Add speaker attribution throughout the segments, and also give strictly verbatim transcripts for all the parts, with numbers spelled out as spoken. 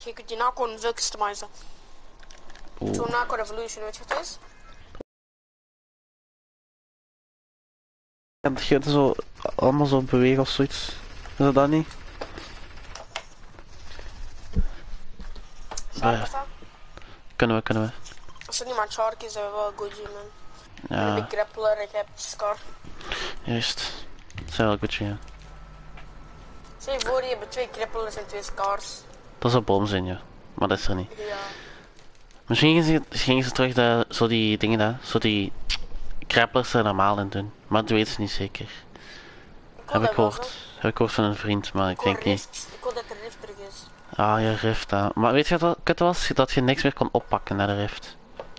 Speaker 1: Je kunt die Nako veel customizen. Zo'n Nako Revolution, weet je wat het is?
Speaker 2: En je zo allemaal zo bewegen of zoiets. Is dat dat niet?
Speaker 1: Shark,
Speaker 2: uh, kunnen we, kunnen we.
Speaker 1: Als er niemand Shark is, zijn we wel Gucci, man.
Speaker 2: Ja.
Speaker 1: Dan heb ik Grappler, ik heb Scar.
Speaker 2: Juist. Dat zijn wel Gucci, ja.
Speaker 1: Stel je voor, je hebt twee Grapplers en twee Scars.
Speaker 2: Dat zou bom zijn, ja. Maar dat is er niet.
Speaker 1: Ja.
Speaker 2: Misschien gingen ze, gingen ze terug de, zo die dingen daar, zo die grapplers er normaal in doen. Maar dat weten ze niet zeker.
Speaker 1: Ik
Speaker 2: Heb ik gehoord. Heb ik gehoord van een vriend, maar ik, ik denk niet.
Speaker 1: Ik wil dat de Rift terug is.
Speaker 2: Ah ja, Rift, hè. Maar weet je wat het was? Dat je niks meer kon oppakken naar de Rift.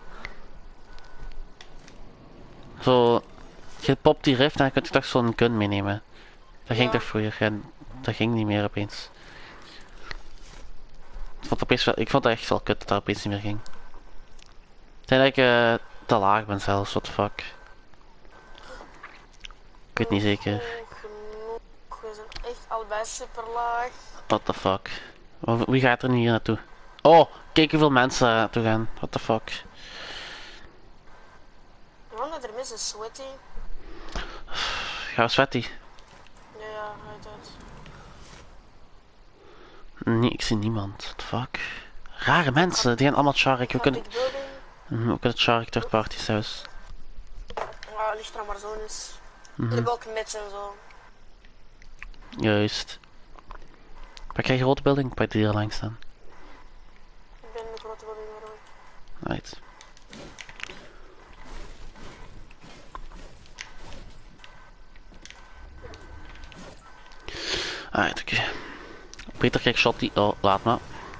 Speaker 2: Zo, je popt die Rift en dan kun je toch zo'n gun meenemen. Dat ging
Speaker 1: ja.
Speaker 2: toch vroeger en dat ging niet meer opeens. Ik vond, opeens wel, ik vond het echt wel kut dat dat opeens niet meer ging. Ik denk dat ik uh, te laag ben zelfs, what the fuck. Ik weet niet zeker.
Speaker 1: Genoeg, we zijn echt allebei super laag.
Speaker 2: What the fuck. Wie gaat er nu hier naartoe? Oh, kijk hoeveel mensen er naartoe gaan. What the fuck.
Speaker 1: Want dat er mensen sweaty.
Speaker 2: Gaan we sweaty?
Speaker 1: Ja, ja, uit uit.
Speaker 2: Nee, ik zie niemand. What the fuck. Rare mensen, die gaan allemaal Shark. We kunnen... Mm, ook het Shark third party saus.
Speaker 1: Ja, ligt er maar zo eens.
Speaker 2: Mm
Speaker 1: -hmm. Ook met en zo.
Speaker 2: Juist. Pak jij grote building? Pak die hier langs staan.
Speaker 1: Ik ben een grote building maar ook.
Speaker 2: Right. Alright, oké. Okay. Peter krijgt shotty. Oh, laat maar.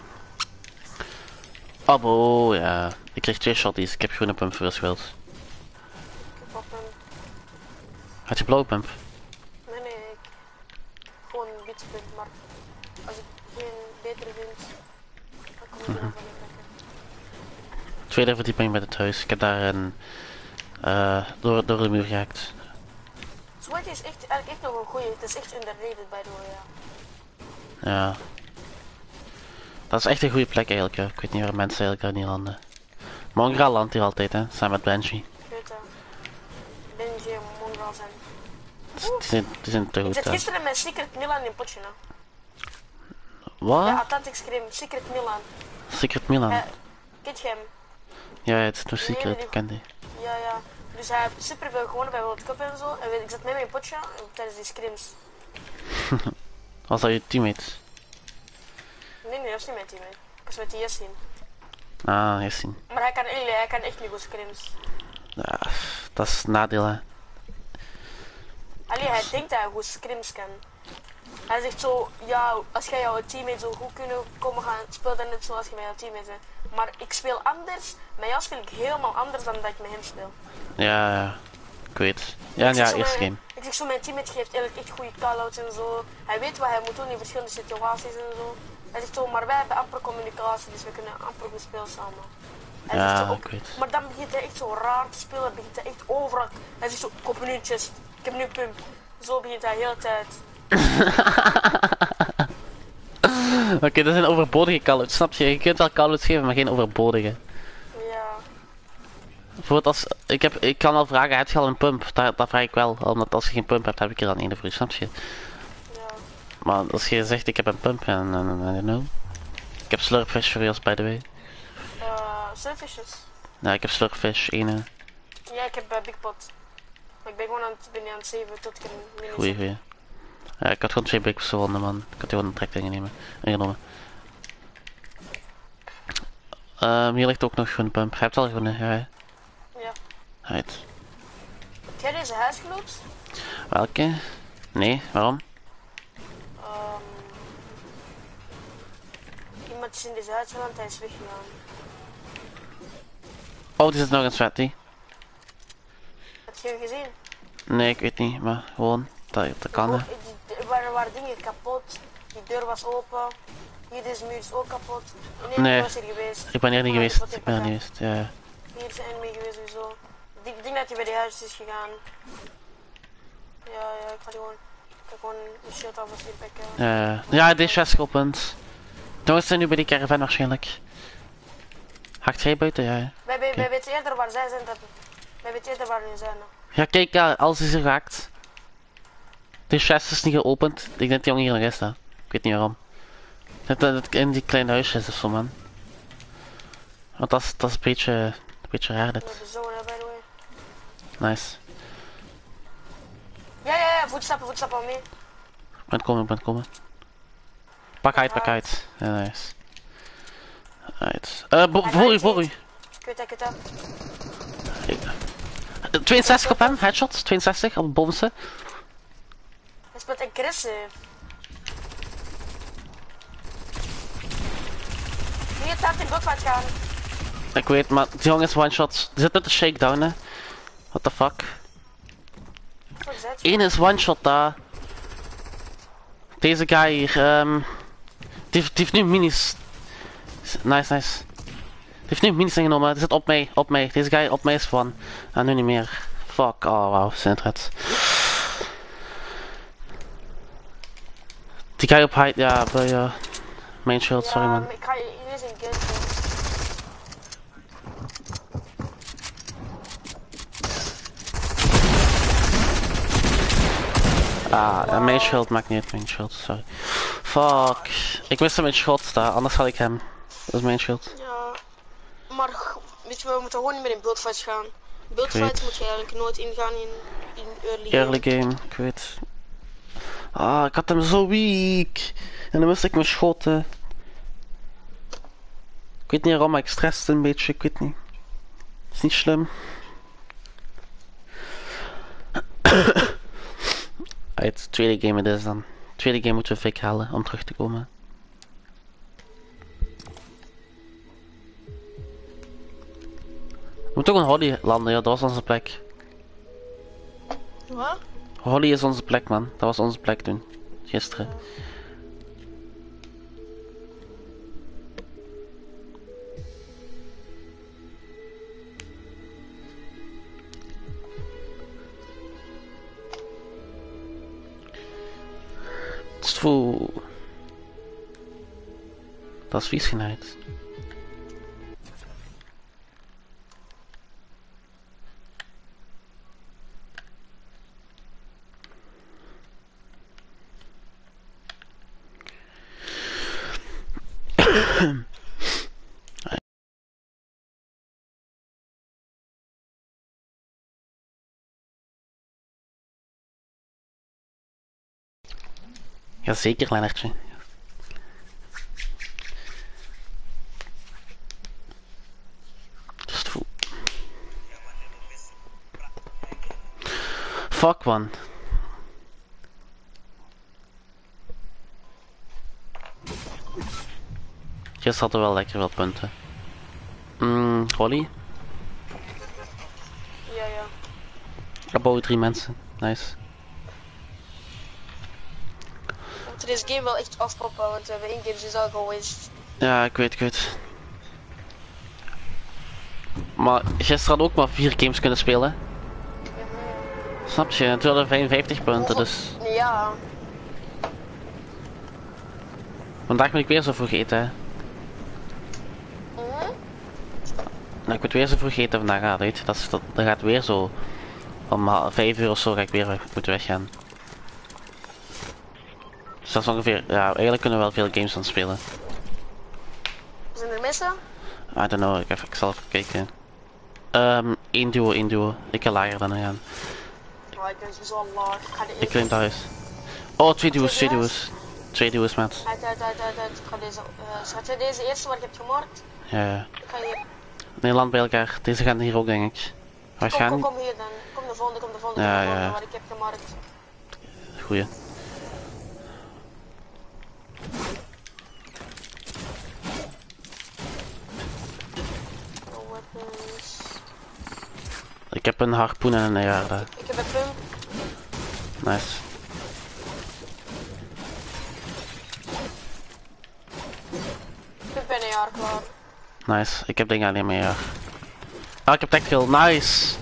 Speaker 2: Abo, ja. Ik kreeg twee shotties. Ik heb groene pump voor schild.
Speaker 1: Ik heb wat pump.
Speaker 2: Had je blauwe pump?
Speaker 1: Nee, nee, ik... Gewoon een wit pump, maar... Als ik geen betere vind... Dan kom ik mm -hmm. er van in pakken.
Speaker 2: Tweede verdieping met het huis. Ik heb daar een... Uh, door, door de muur gehaakt.
Speaker 1: Sweaty is echt, eigenlijk echt nog een goeie. Het is echt underrated by the way, ja.
Speaker 2: Ja. Dat is echt een goede plek eigenlijk, hè. Ik weet niet waar mensen eigenlijk daar niet landen. Mongraal landt hier altijd, hè, samen met Benji.
Speaker 1: Ik weet dat. Benji en Mongraal zijn...
Speaker 2: Die zijn, die zijn te goed,
Speaker 1: ik zat
Speaker 2: hè.
Speaker 1: gisteren met Secret Milan in potje, hè.
Speaker 2: Wat?
Speaker 1: Ja, Atlantic Scream, Secret Milan.
Speaker 2: Secret Milan?
Speaker 1: Uh, kent je hem?
Speaker 2: Ja, het is no secret,
Speaker 1: nee,
Speaker 2: ik
Speaker 1: die...
Speaker 2: ken die.
Speaker 1: Ja, ja. Dus hij heeft super veel gewonnen bij World Cup en zo. En ik zat met hem in potje tijdens die scrims.
Speaker 2: Was dat je teammate?
Speaker 1: Nee, nee, dat was niet mijn teammate. Ik was met die Yassin.
Speaker 2: Ah, Yassin.
Speaker 1: Maar hij kan, hij kan echt niet goed scrims.
Speaker 2: Ja, dat is het nadeel, hè.
Speaker 1: Allee, hij denkt dat hij goed scrims kan. Hij zegt zo, ja, als jij jouw teammate zo goed kunnen komen gaan, speel dan net zoals je met jouw teammate bent. Maar ik speel anders, met jou speel ik helemaal anders dan dat ik met hem speel.
Speaker 2: Ja, ja. Ik weet. Ja, ja, eerst game.
Speaker 1: Ik zeg zo, mijn teammate geeft eigenlijk echt goede call-outs en zo. Hij weet wat hij moet doen in verschillende situaties en zo. Hij zegt zo, maar wij hebben amper communicatie, dus we kunnen amper goed spelen samen. Hij
Speaker 2: ja,
Speaker 1: zegt zo, ook,
Speaker 2: ik weet.
Speaker 1: maar dan begint hij echt zo raar te spelen, begint hij echt overal. Hij zegt zo, koop nu een chest, ik heb nu een pump. Zo begint hij de hele tijd.
Speaker 2: Oké, okay, dat zijn overbodige call-outs, snap je? Je kunt wel call-outs geven, maar geen overbodige.
Speaker 1: Ja.
Speaker 2: Bijvoorbeeld als, ik, heb, ik kan al vragen, heb je al een pump? Dat, dat vraag ik wel, omdat als je geen pump hebt, heb ik er dan een voor je, snap je?
Speaker 1: Ja.
Speaker 2: Maar als je zegt, ik heb een pump, en dan, I don't know. Ik heb slurpfish voor jou, by the way.
Speaker 1: Uh, Slurpfishes?
Speaker 2: Ja, ik heb slurpfish, ene.
Speaker 1: Ja, ik heb uh, Big Pot. Maar ik ben gewoon aan het, ben aan het zeven tot ik een mini.
Speaker 2: Goeie, goeie. Ja, ik had gewoon twee Big gevonden, man. Ik had die gewoon een trek ingenomen. ingenomen. Um, hier ligt ook nog groene pump. Je hebt al groene, ja. Hè?
Speaker 1: Ja.
Speaker 2: Right.
Speaker 1: Heb jij deze huis geloopt?
Speaker 2: Welke? Nee, waarom?
Speaker 1: Um, iemand is in deze huis geland, hij is weggegaan.
Speaker 2: Oh, die zit nog in sweaty.
Speaker 1: Heb je hem gezien?
Speaker 2: Nee, ik weet niet, maar gewoon, dat, dat kan hè.
Speaker 1: Er waren, waren dingen kapot, die deur was open, hier deze muur is ook kapot. Nee,
Speaker 2: nee.
Speaker 1: ik was hier geweest.
Speaker 2: Ik ben hier niet
Speaker 1: ah,
Speaker 2: geweest, ik ben hier niet geweest, ja, ja.
Speaker 1: Hier is enemy geweest sowieso. Ik denk dat hij bij die huis is gegaan. Ja, ja, ik ga gewoon, ik ga gewoon een shield af als inpakken.
Speaker 2: Ja, ja, deze is geopend. Jongens zijn nu bij die caravan waarschijnlijk. Haakt jij buiten? Ja. Ja.
Speaker 1: Wij, wij, wij weten eerder waar zij zijn. Dat... Wij weten eerder waar hun zijn.
Speaker 2: Ja, kijk, ja, alles is er geraakt. De chest is niet geopend. Ik denk dat die jongen hier nog is, hè. Ik weet niet waarom. Dat het in die kleine huisjes of zo, man. Want dat is, dat is een beetje, een beetje raar,
Speaker 1: We
Speaker 2: dit.
Speaker 1: hebben zo, by the way.
Speaker 2: Nice.
Speaker 1: Ja, ja, ja, voetstappen, voetstappen al mee.
Speaker 2: Ik ben komen, ik ben komen. Pak uit, pak uit. Ja, nice. Uit. Eh, uh, voor u, voor u.
Speaker 1: Ik weet dat ik het heb.
Speaker 2: tweeënzestig op hem, headshot. tweeënzestig op het bovenste.
Speaker 1: Hij speelt aggressive. Nu het staat in godfight gaan.
Speaker 2: Ik weet, maar die jongen is one shot. Die zit met de shakedown, hè. What the fuck. Eén is one shot daar. Deze guy hier, um, die, die heeft nu minis. Nice, nice. Die heeft nu minis ingenomen. Die zit op mij, op mij. Deze guy op mij is van. En nu niet meer. Fuck, oh wauw, zijn het. Die guy op height, ja, bij uh, main shield, sorry man.
Speaker 1: Ik ga je hier eens een game.
Speaker 2: Ah, wow. Main shield maakt niet uit, main shield, sorry. Fuck. Ik miste mijn shot daar, anders had ik hem. Dat is main shield.
Speaker 1: Ja, maar weet je, we moeten gewoon niet meer in buildfights gaan. Buildfights moet je eigenlijk nooit ingaan in, in early game.
Speaker 2: Early game, ik weet. Ah, ik had hem zo weak. En dan miste ik mijn schoten. Ik weet niet waarom, maar ik stresste een beetje, ik weet niet. Is niet slim. Uit tweede game het is dan. Tweede game moeten we fik halen om terug te komen. We moeten ook een Holly landen, ja, dat was onze plek.
Speaker 1: Wat?
Speaker 2: Holly is onze plek, man. Dat was onze plek toen. Gisteren. Zo. Dat is vies genaaid. Jazeker, Lennartje. Just fool. Fuck, man. Gisteren hadden we wel lekker wat punten. Mm, Holly?
Speaker 1: Ja, ja.
Speaker 2: Above drie mensen. Nice.
Speaker 1: We moeten deze game wel echt afproppen, want we hebben één keer dus al geweest.
Speaker 2: Ja, ik weet, ik weet. Maar gisteren hadden we ook maar vier games kunnen spelen.
Speaker 1: Ja, ja.
Speaker 2: Snap je? En toen hadden we vijfenvijftig punten, dus...
Speaker 1: Ja.
Speaker 2: Vandaag moet ik weer zo vroeg eten, hè.
Speaker 1: Mm-hmm.
Speaker 2: Nou, ik moet weer zo vroeg eten vandaag, ja, weet je. Dat, is, dat, dat gaat weer zo... Om vijf uur of zo ga ik weer weg, moeten weggaan. Dus dat is ongeveer... Ja, eigenlijk kunnen we wel veel games gaan spelen.
Speaker 1: Zijn er mensen?
Speaker 2: I don't know, ik, even, ik zal even kijken. Um, één duo, één duo. Ik ga lager dan gaan.
Speaker 1: Oh, ik ben zo laag. Ik ga de
Speaker 2: Ik claim thuis. Oh, twee duo's, twee duo's. Twee duo's, maat.
Speaker 1: Uit, uit, uit, uit, uit. Ik ga deze... Uh, schat jij deze eerste waar ik heb gemarkt?
Speaker 2: Ja, ja.
Speaker 1: Ik ga hier...
Speaker 2: Nederland bij elkaar. Deze gaan hier ook, denk ik.
Speaker 1: Kom, kom, kom hier dan. Kom de volgende, kom de volgende,
Speaker 2: ja,
Speaker 1: kom de volgende
Speaker 2: ja.
Speaker 1: waar ik heb gemarkt.
Speaker 2: Goeie.
Speaker 1: Oh, weapons.
Speaker 2: Ik heb een harpoen en een A R daar.
Speaker 1: Ik, ik heb een pump.
Speaker 2: Nice.
Speaker 1: Pump en een jaar klaar.
Speaker 2: Nice. Ik heb dingen alleen maar A R. Ah, ik heb tactical. Nice!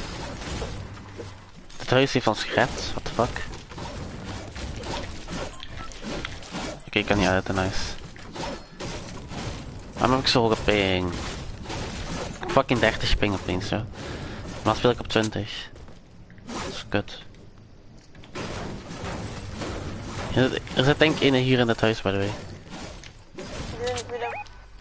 Speaker 2: Het huis heeft ons gered. What the fuck? Oké, okay, ik kan niet uit, nice. Waarom heb ik zo hoge ping? Fucking dertig ping opeens, ja. Maar speel ik op twintig. Dat is kut. Ja, er zit denk ik een hier in het huis, by the way.
Speaker 1: Ik weet niet wie dat.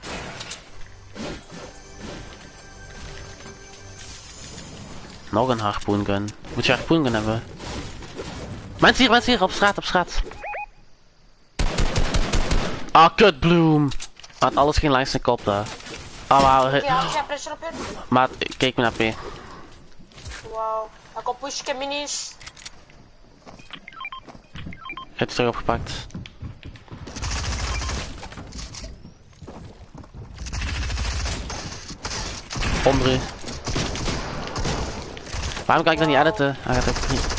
Speaker 2: Nog een harpoengun. Moet je harpoengun hebben? Mensen hier, mensen hier, op straat, op straat. Ah, kut, bloem. Had alles geen langs de kop daar. Ah, wauw.
Speaker 1: Oké, had jij pressure op je?
Speaker 2: Maar kijk me naar P.
Speaker 1: Wauw. Ik kan pushen, minis.
Speaker 2: Ik heb het terug opgepakt. Onder u. Waarom kan ik dat niet editen? Hij gaat ook niet.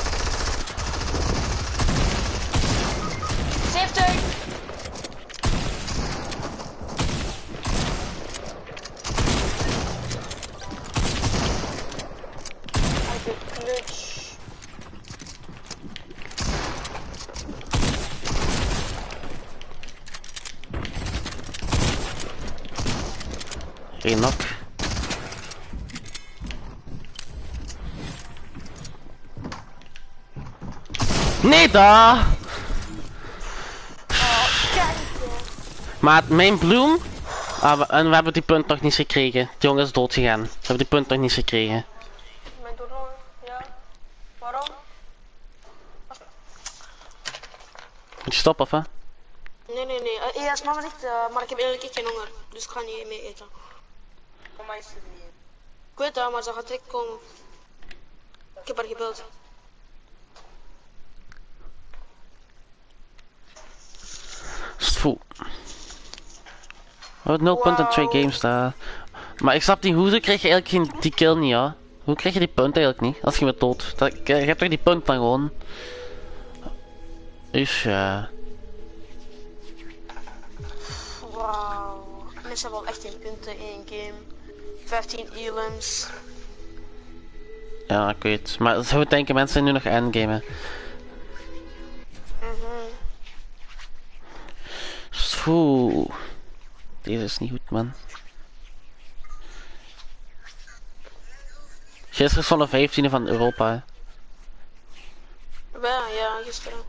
Speaker 1: zeventig! Hij heeft clutch.
Speaker 2: Eén knock. Nee daar!
Speaker 1: Oh, kijk.
Speaker 2: Maar mijn bloem... Ah, we, en we hebben die punt nog niet gekregen. De jongen is dood gegaan. We hebben die punt nog niet gekregen.
Speaker 1: Mijn doorloop, ja. Waarom?
Speaker 2: Moet je stoppen of hè?
Speaker 1: Nee, nee, nee. Uh, ja, is mama zegt, uh, maar ik heb eerlijk geen honger. Dus ik ga niet mee eten. Mama is er niet. Ik weet dat, maar ze gaat direct komen. Ik heb haar gebeld.
Speaker 2: Voel. Oh, nul punten en twee games daar. Maar ik snap niet, hoe krijg je eigenlijk geen, die kill niet, ja? Hoe krijg je die punt eigenlijk niet? Als je bent dood. Dat, je hebt toch die punt dan gewoon? Dus ja.
Speaker 1: Wauw. Mensen hebben wel echt geen punten in één game. vijftien elims.
Speaker 2: Ja, ik weet. Maar zo denken mensen nu nog endgamen.
Speaker 1: Mhm.
Speaker 2: Oeh. Deze is niet goed, man. Gisteren is van de vijftiende van Europa. Hè.
Speaker 1: Ja, ja, gisteren.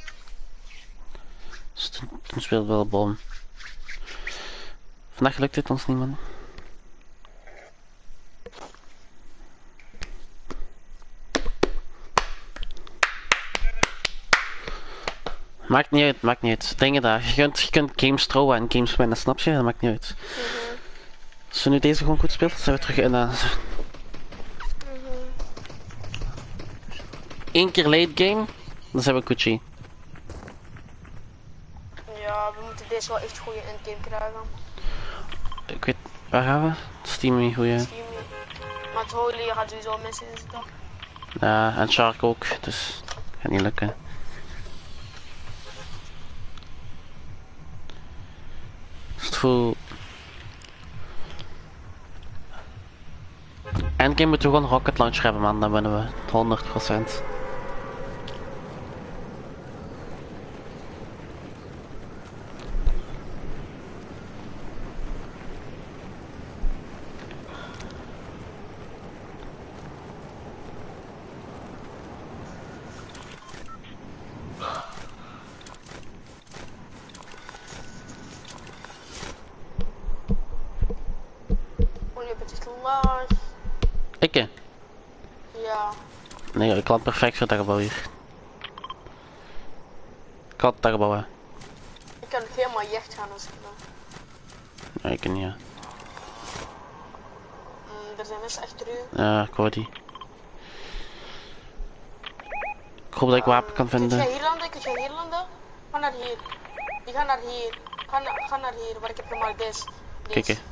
Speaker 2: Dus toen, toen speelde wel een bom. Vandaag lukt het ons niet, man. Maakt niet uit, maakt niet uit. Dingen daar. Je kunt, je kunt games trouwen en games winnen, snap je? Dat maakt niet uit.
Speaker 1: Mhm.
Speaker 2: Als we nu deze gewoon goed spelen, dan zijn we terug in de...
Speaker 1: Mhm.
Speaker 2: Eén keer late game, dan zijn we Gucci.
Speaker 1: Ja, we moeten deze wel echt goede endgame krijgen.
Speaker 2: Ik weet, waar gaan we? Steamy, goeie.
Speaker 1: Steamy. Maar het Holy gaat sowieso mensen in zitten.
Speaker 2: Ja, en Shark ook, dus gaat niet lukken. Voel. Endgame moeten we gewoon rocket launcher hebben, man, dan winnen we honderd procent. Ikke?
Speaker 1: Ja.
Speaker 2: Nee, ik land perfect voor dat gebouw hier. Ik had dat gebouw, hè.
Speaker 1: Ik kan helemaal jecht gaan als ik wil.
Speaker 2: Nee, ik niet, ja.
Speaker 1: Mm, er zijn mensen achter u.
Speaker 2: Ja, ik hoor die. Ik hoop dat ik wapen kan vinden.
Speaker 1: Kun jij hier landen? Kun jij hier landen? Ga naar hier. Die gaan naar hier. Ga, na ga naar hier, waar ik heb gemaakt deze.
Speaker 2: Kijk, hè.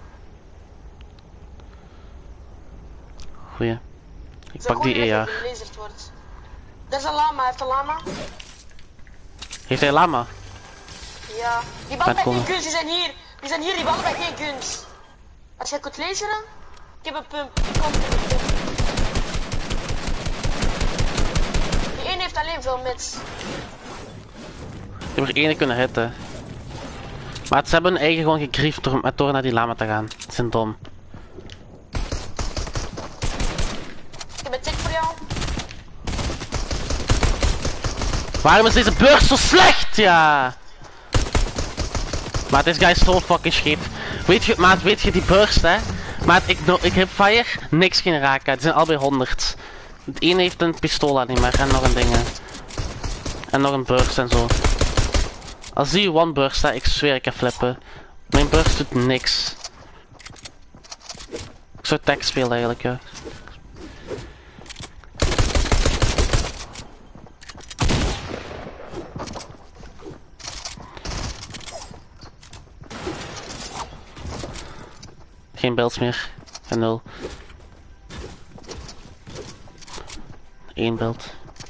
Speaker 2: Goeie. Ik pak die E R.
Speaker 1: Wordt. Er is een lama, hij heeft een lama.
Speaker 2: Heeft hij een lama?
Speaker 1: Ja. Die ballen bij geen guns, die zijn hier. Die zijn hier, die ballen bij geen guns. Als jij kunt laseren, ik heb een pump. Ik kom met een pump. Die ene heeft alleen veel mits.
Speaker 2: Je hebt er één kunnen hitten. Maar ze hebben hun eigen gewoon gegriefd door, met door naar die lama te gaan. Ze zijn dom.
Speaker 1: Ik heb een tik voor jou.
Speaker 2: Waarom is deze burst zo slecht? Ja. Maar deze guy is zo fucking scheef. Weet je, maat, weet je die burst, hè? Maat, ik, no, ik heb fire, niks kunnen raken. Het zijn allebei honderd. Het ene heeft een pistool niet meer en nog een ding. En nog een burst en zo. Als die one burst, hè, ik zweer ik ga flippen. Mijn burst doet niks. Ik zou tag spelen eigenlijk, ja. Geen beelds meer. En nul. Eén beeld.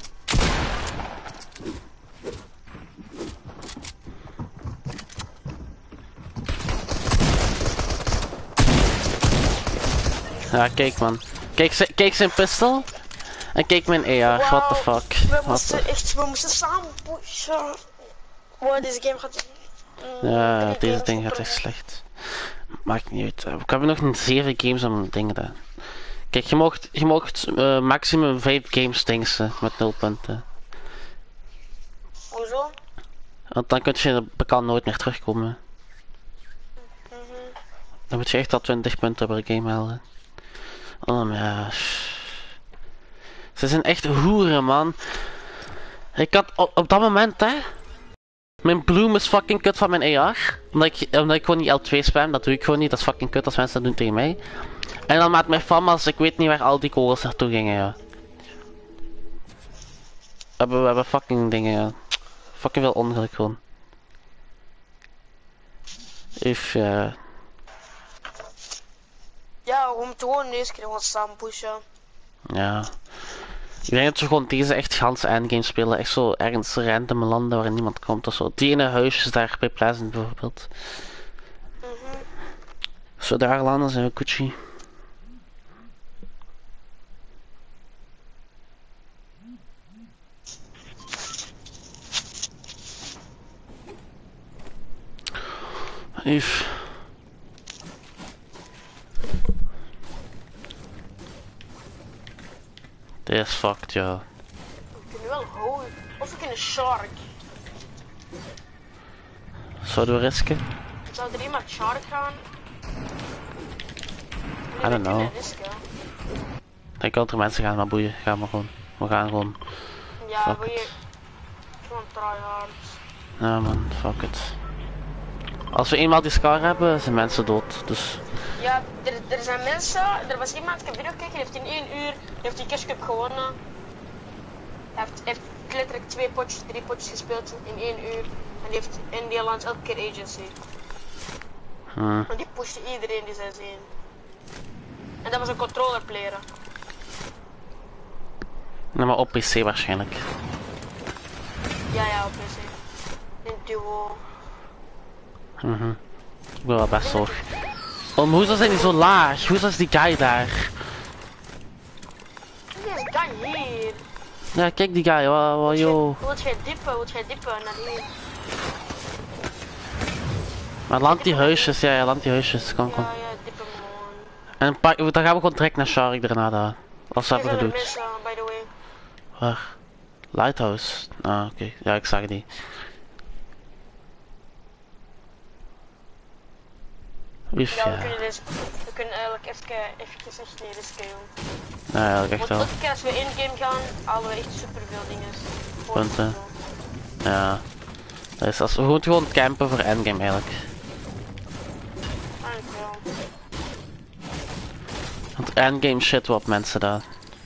Speaker 2: Ja, kijk man. Kijk, kijk zijn pistool. En kijk mijn A R. Wow, what the fuck.
Speaker 1: We moesten echt, we moesten samen pushen. Wow, deze game gaat...
Speaker 2: Mm, ja, deze ding gaat echt slecht. Maakt niet uit. We hebben nog een zeven games om dingen te... Kijk, je mocht, je mocht uh, maximum vijf games dingsen met nul punten.
Speaker 1: Hoezo?
Speaker 2: Want dan kun je bekend nooit meer terugkomen.
Speaker 1: Mm-hmm.
Speaker 2: Dan moet je echt al twintig punten per game halen. Oh ja. Ze zijn echt hoeren, man. Ik had op, op dat moment, hè. Mijn bloem is fucking kut van mijn A R. Omdat ik, omdat ik gewoon niet L twee spam, dat doe ik gewoon niet. Dat is fucking kut als mensen dat doen tegen mij. En dan met mijn famas, ik weet niet waar al die kogels naartoe gingen, ja. We hebben, we hebben fucking dingen, ja. Fucking veel ongeluk gewoon. If, ja.
Speaker 1: Ja, we moeten gewoon deze keer gewoon samen pushen.
Speaker 2: Ja. Ik denk dat we gewoon deze echt gans endgame spelen. Echt zo ergens random landen waar niemand komt of zo. Die ene huisjes daar bij Pleasant bijvoorbeeld.
Speaker 1: Mm-hmm.
Speaker 2: Zo daar landen zijn we Gucci. If. Dit is fucked, ja.
Speaker 1: We kunnen wel houden. Of we kunnen shark.
Speaker 2: Zouden we risken?
Speaker 1: Zou er iemand shark gaan? Nee,
Speaker 2: I don't know. Ik denk dat er mensen gaan, maar boeien. Gaan we gewoon. We gaan gewoon.
Speaker 1: Ja,
Speaker 2: fuck
Speaker 1: wil je...
Speaker 2: it.
Speaker 1: Gewoon tryhard.
Speaker 2: Ja man, fuck it. Als we eenmaal die scar hebben, zijn mensen dood, dus...
Speaker 1: Ja, er, er zijn mensen, er was iemand, ik heb video gekeken, heeft in één uur, heeft die Cash Cup gewonnen. Hij heeft, heeft letterlijk twee potjes, drie potjes gespeeld in één uur. En die heeft in Nederland elke keer agency.
Speaker 2: Hmm.
Speaker 1: En die pushte iedereen die zij zien. En dat was een controller player.
Speaker 2: Nee, maar op P C waarschijnlijk.
Speaker 1: Ja, ja, op P C. In duo.
Speaker 2: Mhm. Ik ben wel best zorg. Oh, hoezo zijn die zo laag? Hoezo is die guy daar?
Speaker 1: Deze guy hier.
Speaker 2: Ja, kijk die guy, wow, wow, yo.
Speaker 1: Wilt jij dippen? Wilt jij dippen naar hier?
Speaker 2: Maar land die huisjes, ja, ja, land die huisjes, kom, kom.
Speaker 1: Ja, ja, dippen gewoon.
Speaker 2: En pak, dan gaan we gewoon direct naar Shark daarna daar. Wat ze hebben gedaan.
Speaker 1: Mensen, by the way.
Speaker 2: Waar? Lighthouse? Ah, oké. Okay. Ja, ik zag die. Oef,
Speaker 1: Ja, we
Speaker 2: ja.
Speaker 1: kunnen, dus, we kunnen eigenlijk even, eventjes echt niet risken, joh.
Speaker 2: Ja, eigenlijk echt
Speaker 1: Want
Speaker 2: wel.
Speaker 1: elke keer als we in game gaan, halen we echt super veel dingen.
Speaker 2: Punten. Ja. Dus als we goed gewoon campen voor endgame eigenlijk.
Speaker 1: Eigenlijk wel.
Speaker 2: Want endgame shit wat mensen daar.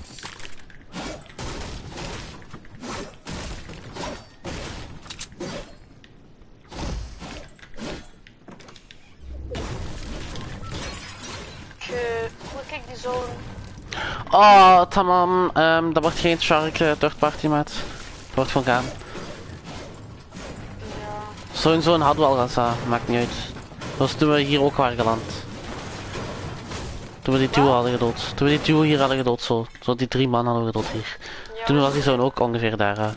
Speaker 1: Kijk die zone.
Speaker 2: Oh, tamam. Um, dat wordt geen Shark uh, third party, maat. Dat wordt gewoon gaan.
Speaker 1: Ja.
Speaker 2: Zo'n zone hadden we al gehad, maakt niet uit. Dat was toen we hier ook waren geland. Toen we die duo hadden gedood. Toen we die duo hier hadden gedood, zo. Zo die drie man hadden we gedood hier.
Speaker 1: Ja,
Speaker 2: Toen was die zone ook ongeveer daar. Uh.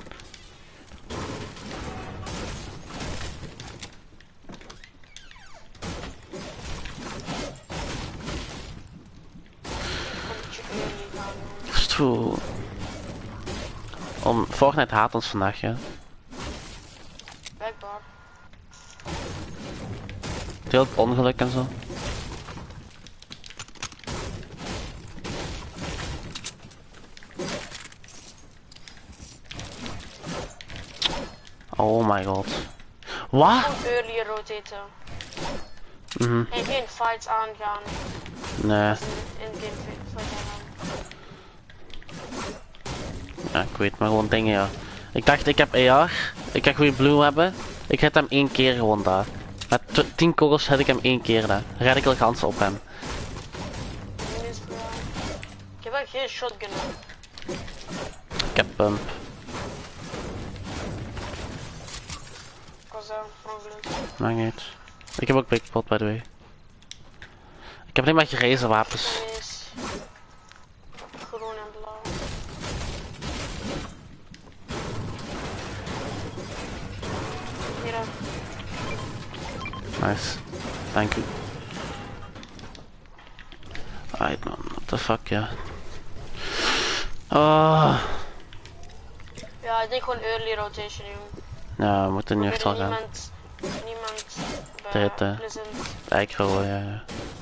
Speaker 2: Toe. Om Fortnite haat ons vandaag, ja.
Speaker 1: Blijkbaar.
Speaker 2: Veel ongeluk en zo. Oh my god. Wat?
Speaker 1: Gewoon early rotaten.
Speaker 2: Mhm.
Speaker 1: En geen fights aangaan.
Speaker 2: Nee.
Speaker 1: Als in, in game fights aangaan.
Speaker 2: Ja, ik weet maar gewoon dingen, ja. Ik dacht, ik heb A R. Ik ga goede blue hebben. Ik hit hem één keer gewoon daar. Met tien kogels hit ik hem één keer daar. Red ik de kansen op hem.
Speaker 1: Ik heb ook geen shotgun.
Speaker 2: Ik heb pump.
Speaker 1: Ik was daar ongeluk.
Speaker 2: Maakt niet. Ik heb ook big pot, by the way. Ik heb alleen maar gerezen wapens.
Speaker 1: En is groen en blauw. Hier.
Speaker 2: Nice. Thank you. Alright man, what the fuck, ja. Oh.
Speaker 1: Ja, ik denk gewoon early rotation, jongen.
Speaker 2: Ja, we moeten nu echt wel gaan.
Speaker 1: Niemand, niemand
Speaker 2: Te hitten.
Speaker 1: Pleasant.
Speaker 2: Eikro, ja, ja.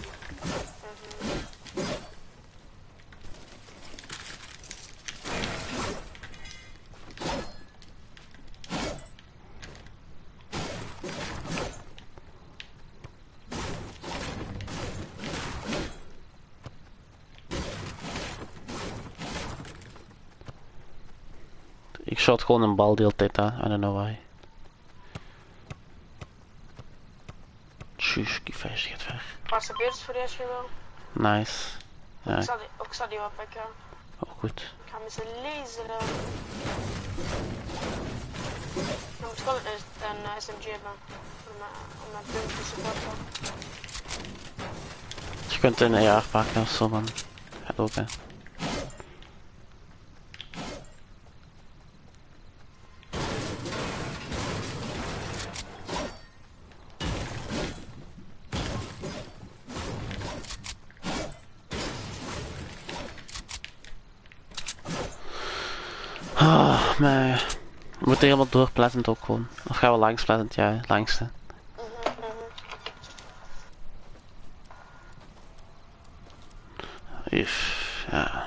Speaker 2: Ik shot gewoon een bal de hele tijd aan, I don't know why. Tjus, die vuist gaat weg.
Speaker 1: Paarse beers voor eerst wel.
Speaker 2: Nice. Ja,
Speaker 1: Ik zal die, ik zal die wel pakken.
Speaker 2: ook goed.
Speaker 1: Ik ga met z'n laseren. Je moet gewoon een, een uh, S M G hebben. Om, uh, om mijn punt te supporten.
Speaker 2: Je kunt een A R pakken of zo, man. Gaat ook, hè. Ah, maar we moeten helemaal door Pleasant ook gewoon. Of gaan we langs Pleasant? Ja, langste.
Speaker 1: Mhm, mhm.
Speaker 2: Uff, ja.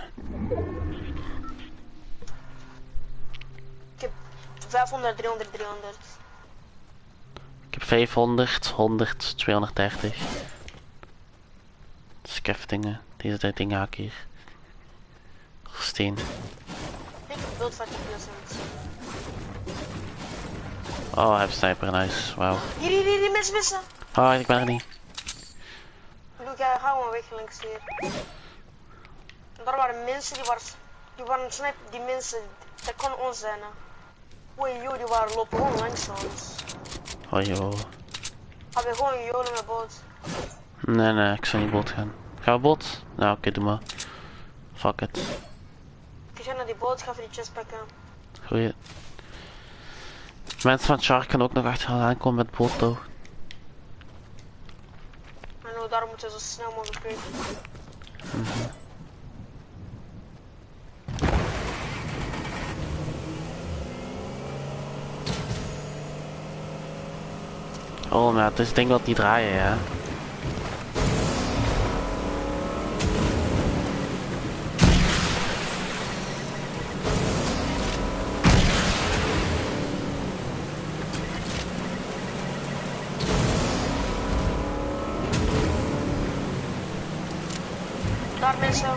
Speaker 1: Ik heb vijfhonderd, driehonderd, driehonderd.
Speaker 2: Ik heb vijfhonderd, honderd, tweehonderddertig. Skeftingen. Deze tijd dingen haak hier. Steen.
Speaker 1: Ik heb beeld vijftig procent.
Speaker 2: Oh, hij heeft sniper, nice. Wauw.
Speaker 1: Hier, hier, hier, die mensen missen.
Speaker 2: Oh, ik ben er niet.
Speaker 1: Luke, ja, ga maar weg links hier. En daar waren mensen die waren, die waren sniper, die mensen, dat kon ons zijn. hè. Oei, joh, die waren lopen gewoon langs ons.
Speaker 2: Oh joh.
Speaker 1: Gaan we gewoon jolen met boot.
Speaker 2: Nee, nee, ik zou niet boot gaan. Gaan we boot? Nou, oké, okay, doe maar. Fuck it.
Speaker 1: Ik ga naar die boot, ga even die chest pakken.
Speaker 2: Goeie. Mensen van Shark kunnen ook nog achteraan aankomen met boot toch.
Speaker 1: En nou, daarom moeten we zo snel mogelijk weten.
Speaker 2: Mm-hmm. Oh, maar het is het ding wat die draaien, ja.
Speaker 1: Daar mensen.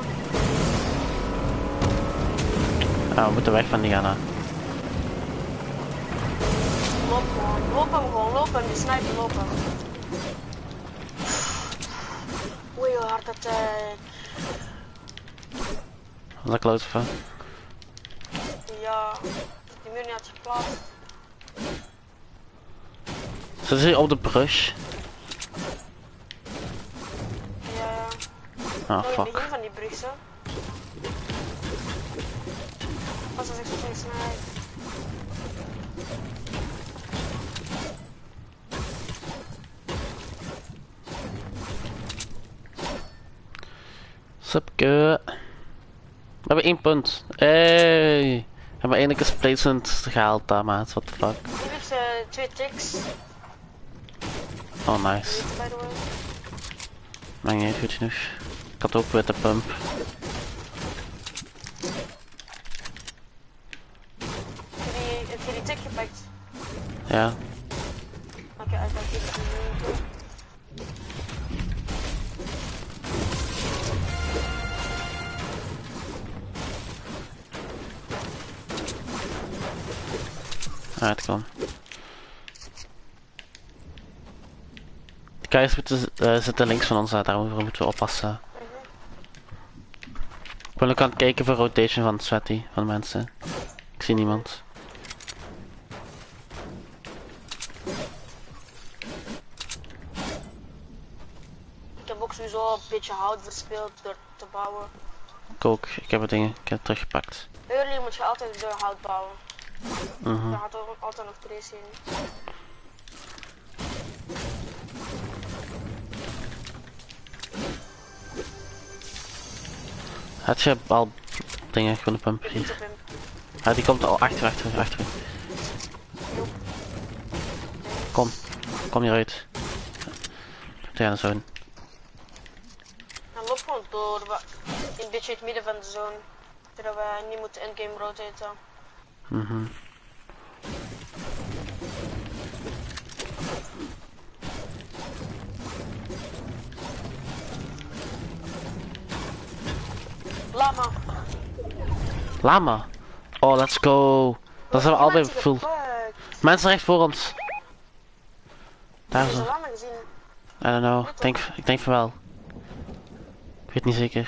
Speaker 2: Ah, we moeten weg van die Anna.
Speaker 1: Loop gewoon, loop hem gewoon, loop hem, die sniper, loop hem. Oei, hoe hard dat tijd.
Speaker 2: Wat een klote van.
Speaker 1: Ja, die muur niet had geplaatst.
Speaker 2: Zitten ze hier op de brug?
Speaker 1: Ja,
Speaker 2: Ah,
Speaker 1: nog in het
Speaker 2: fuck.
Speaker 1: begin van die brug zo. Pas als ik zo snel snij.
Speaker 2: Supke. We hebben één punt. Hey. We hebben eindelijk eens placement gehaald daar, maat. What the fuck.
Speaker 1: Hier is uh, twee ticks.
Speaker 2: Oh, nice.
Speaker 1: By the way.
Speaker 2: Maar niet goed genoeg. Ik had ook witte pump.
Speaker 1: Heb je, heb je die tick gepakt?
Speaker 2: Ja.
Speaker 1: Oké, okay, ik heb die niet.
Speaker 2: Alright, kom. De guys moeten, uh, zitten links van ons, uh, daarover moeten we oppassen. Mm-hmm. Ik ben ook aan het kijken voor rotation van Sweaty, van de mensen. Ik zie niemand.
Speaker 1: Ik heb ook sowieso een beetje hout verspeeld door te bouwen.
Speaker 2: Ik ook, ik heb het dingen, ik heb het teruggepakt.
Speaker 1: Early moet je altijd door hout bouwen.
Speaker 2: Mm-hmm.
Speaker 1: Er gaat ook altijd nog trace in.
Speaker 2: Had je al dingen van de pump hier? Ah, die komt al achter, achter, achter. Kom, kom hieruit. Ja, de zone.
Speaker 1: En loop gewoon door, een beetje in het midden van de zone. Zodat we niet moeten endgame rotaten.
Speaker 2: Mhm.
Speaker 1: Lama.
Speaker 2: Lama. Oh, let's go. Dan zijn we allebei full. Mensen recht voor ons. Daar
Speaker 1: Heb je
Speaker 2: zo.
Speaker 1: zo'n lama gezien?
Speaker 2: I don't know. Ik denk, ik denk van wel. Ik weet niet zeker.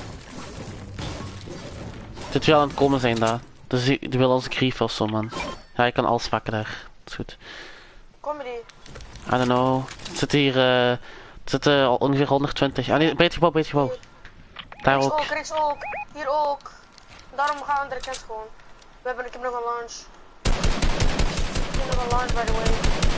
Speaker 2: Het moet wel aan het komen zijn daar. Dus die, die wil onze grief of zo, man. Ja, je kan alles pakken daar. Dat is goed.
Speaker 1: Kom die.
Speaker 2: I don't know. Het zit hier, uh, het zit uh, al ongeveer honderdtwintig. Ah nee, bij het gebouw, bij het gebouw. Daar
Speaker 1: Rechts
Speaker 2: ook.
Speaker 1: ook, rechts ook. Hier ook. Daarom gaan we aan de kant gewoon. We hebben, ik heb nog een launch. Ik heb nog een launch, by the way.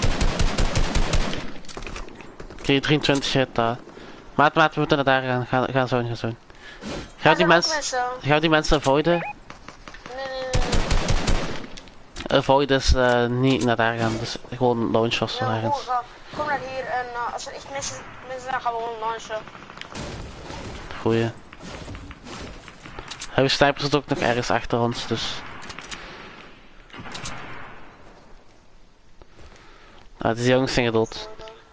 Speaker 2: Oké, okay, drieëntwintig hit daar. Maat, maat, we moeten naar daar gaan. Ga, ga zo, ga zo. Ga die mensen,
Speaker 1: mensen.
Speaker 2: ga die mensen avoiden?
Speaker 1: Nee, nee, nee. nee.
Speaker 2: Avoid is uh, niet naar daar gaan, dus gewoon launch of zo
Speaker 1: Ja,
Speaker 2: ergens.
Speaker 1: gewoon, ga, kom naar hier en uh, als er echt mensen, mensen zijn, gaan we gewoon launchen.
Speaker 2: Goeie. Hij snipers zit ook nog ergens achter ons, dus. Ah, die jongens zijn gedood.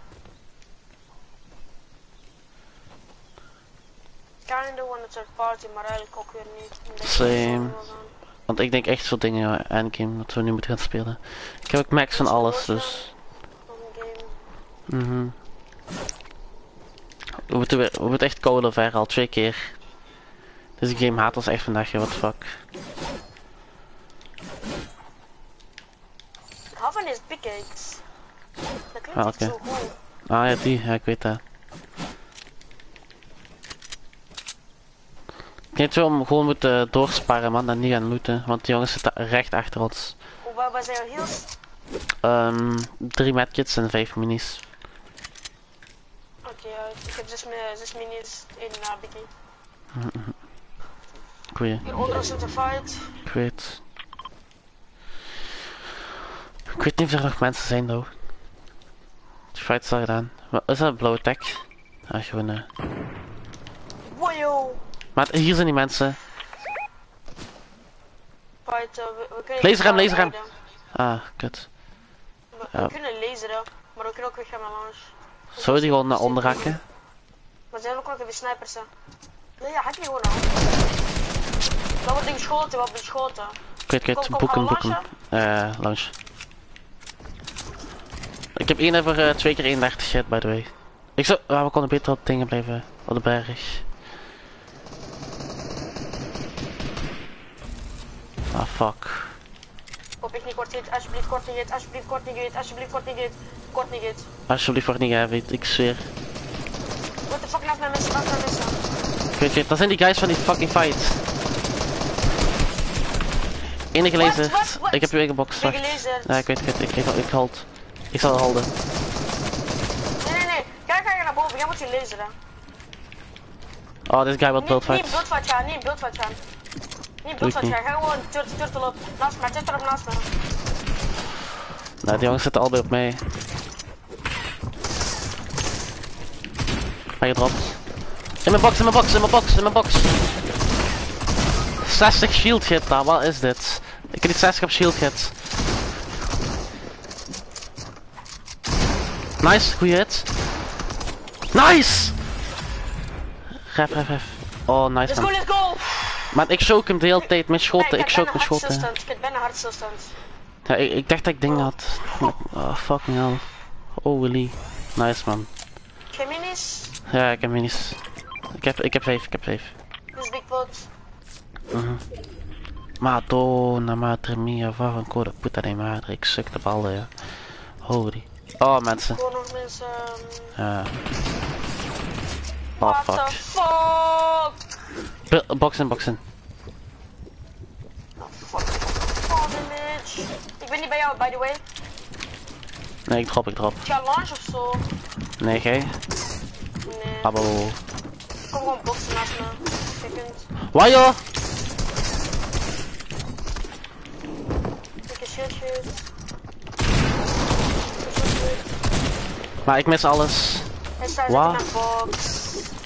Speaker 1: Kinda want it's a party, maar eigenlijk ook weer niet.
Speaker 2: Same. Want ik denk echt zo dingen endgame dat we nu moeten gaan spelen. Ik heb ook max van alles, dus. Mhm. Mm we moeten weer, we moeten echt coden ver al twee keer. Deze game haat ons echt vandaag, what the fuck.
Speaker 1: Ik hou van deze pickaxe. Dat klinkt
Speaker 2: Ah,
Speaker 1: echt
Speaker 2: oké.
Speaker 1: zo goed.
Speaker 2: Ah ja, die, ja, ik weet dat. Ik denk dat we hem gewoon moeten doorsparen, man, en niet gaan looten, want die jongens zitten recht achter ons.
Speaker 1: Hoe waar waar zijn jouw heals?
Speaker 2: Um, drie medkits en vijf minis.
Speaker 1: Oké, okay, ja, ik heb zes, mi- zes minis in uh, bikkie.
Speaker 2: Goeie.
Speaker 1: Hier onder ons zit een fight.
Speaker 2: Ik weet. Ik weet niet of er nog mensen zijn, though. Die fight is al gedaan. Wat is dat, een blauwe tag? Ah, gewoon eh.
Speaker 1: Wojo!
Speaker 2: Maar hier zijn die mensen.
Speaker 1: Fight, uh, we, we kunnen
Speaker 2: Laser hem,
Speaker 1: niet
Speaker 2: laser hem.
Speaker 1: rijden.
Speaker 2: Ah, kut.
Speaker 1: We,
Speaker 2: Ja.
Speaker 1: we kunnen laseren, maar we kunnen ook weer gaan naar langs.
Speaker 2: Zou je die gewoon naar onder hakken?
Speaker 1: Maar er zijn ook nog even snipers, hè. Nee, ja, hak je gewoon aan. Dat wordt ding geschoten, we hebben geschoten.
Speaker 2: Ik weet, ik weet,
Speaker 1: Kom, kom,
Speaker 2: boeken,
Speaker 1: gaan we
Speaker 2: boeken. Eh, launch. Ik heb één over uh, twee keer eenendertig shit, by the way. Ik zou, ah, we konden beter op dingen blijven, op de berg. Ah, fuck.
Speaker 1: Hoop ik niet kort hit, alsjeblieft kort niet hit, alsjeblieft kort niet hit, alsjeblieft kort niet hit, kort niet hit.
Speaker 2: Alsjeblieft, word niet heavy, ik zweer.
Speaker 1: What the fuck, laat mij missen, laat mij missen.
Speaker 2: Ik weet, ik weet, dat zijn die guys van die fucking fight. Enige
Speaker 1: Wat,
Speaker 2: laser.
Speaker 1: wat, wat?
Speaker 2: Ik heb je ingeboxt,
Speaker 1: Ben
Speaker 2: wacht.
Speaker 1: gelazerd.
Speaker 2: Ja, ik weet, ik weet, ik, ik, ik hold. Ik zal holden.
Speaker 1: Nee, nee, nee, kijk, kijk naar boven, jij moet je laseren.
Speaker 2: Oh, this guy wil
Speaker 1: Niet,
Speaker 2: build
Speaker 1: niet
Speaker 2: fight.
Speaker 1: buildfight gaan, niet buildfight gaan. Niet
Speaker 2: Doe ik
Speaker 1: bloedvat,
Speaker 2: niet.
Speaker 1: ga gewoon turtle, turtle op. Naast me, turtle op naast me.
Speaker 2: Nou, die jongens zitten allebei op mij. Hij gedropt. In mijn box, in mijn box, in mijn box, in mijn box. zestig shield hit daar, wat is dit? Ik heb niet zestig op shield hit. Nice, goeie hit. Nice! Ref, ref, ref. Oh, nice
Speaker 1: Let's go,
Speaker 2: man.
Speaker 1: let's go!
Speaker 2: Maar ik choke hem de hele tijd met schotten, ik choke met schotten.
Speaker 1: Ik heb bijna hartstilstand.
Speaker 2: Ja, ik, ik dacht dat ik dingen had. Oh, fucking hell. Holy. Nice man.
Speaker 1: Geen minis?
Speaker 2: Ja, ik heb minis. Ik heb, ik heb vijf, ik heb vijf.
Speaker 1: Dus big pot.
Speaker 2: Mhm. Madonna, madre mia, waar een code puta de madre. Ik suk de ballen, ja. Holy. Oh, mensen.
Speaker 1: Gewoon nog mensen.
Speaker 2: Ja. Oh,
Speaker 1: What the
Speaker 2: fuck.
Speaker 1: fuck?
Speaker 2: B box in, box in.
Speaker 1: Oh, fuck. Oh, damage. Ik ben niet bij jou, by the way.
Speaker 2: Nee, ik drop, ik drop.
Speaker 1: Ik ga launch of zo.
Speaker 2: Nee, gij?
Speaker 1: Nee.
Speaker 2: Abo.
Speaker 1: Kom gewoon boksen naast me. Second.
Speaker 2: Waar joh?
Speaker 1: Ik heb shieldjes.
Speaker 2: Maar ik mis alles.
Speaker 1: Hij staat
Speaker 2: Wow.
Speaker 1: in een box.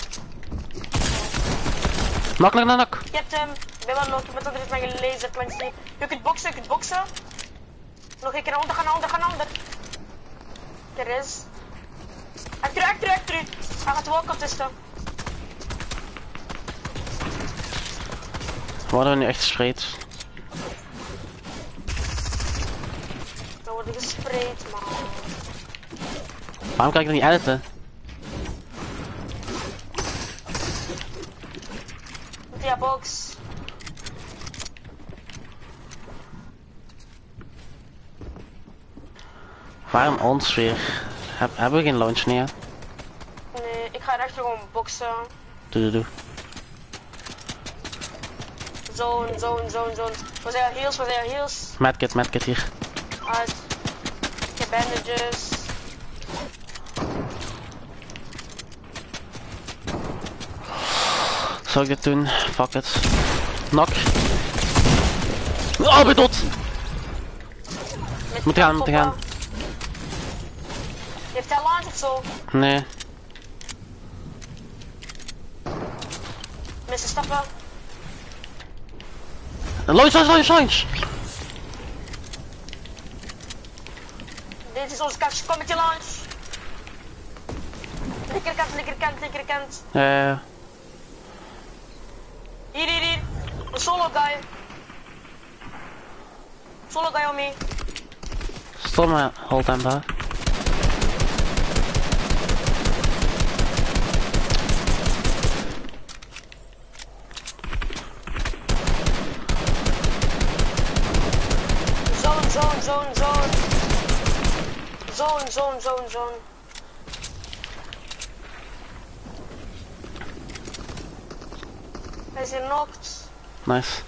Speaker 2: Nok, nok, nok, nok.
Speaker 1: Je hebt hem. Ik ben wel nog, met dat er is mijn laser langs die. Je kunt boksen, je kunt boksen. Nog een keer naar onder, ga naar onder, ga naar onder. Er is. Achter u, achter u, achter u. Hij gaat de walk testen.
Speaker 2: Worden we nu echt gespreid?
Speaker 1: We worden gespreid, man.
Speaker 2: Waarom kan ik dat niet editen?
Speaker 1: Via box.
Speaker 2: Waarom ons weer? Heb, hebben we geen launch meer?
Speaker 1: Nee, ik ga rechter gewoon boksen.
Speaker 2: Doe, doe, doe.
Speaker 1: Zone, zone, zone, zone. We zijn heals, we zijn heals.
Speaker 2: Medkit, medkit hier.
Speaker 1: Uit. Ik heb bandages.
Speaker 2: Zal ik dit doen? Fuck it. Nok. Oh, ben dood!
Speaker 1: Met
Speaker 2: Moet gaan, moet gaan.
Speaker 1: Heeft hij launch of zo?
Speaker 2: Nee.
Speaker 1: Mensen stappen.
Speaker 2: Launch, launch, launch, launch!
Speaker 1: Dit is onze kans, kom met je launch. Linkerkant, linkerkant, linkerkant.
Speaker 2: Eh.
Speaker 1: Hier, hier, hier. Een solo guy. Solo guy on me.
Speaker 2: Stomme hold hem daar.
Speaker 1: Zone, zone, zone, zone. Zone, zone, zone, zone. Hij is hier knocked.
Speaker 2: Nice.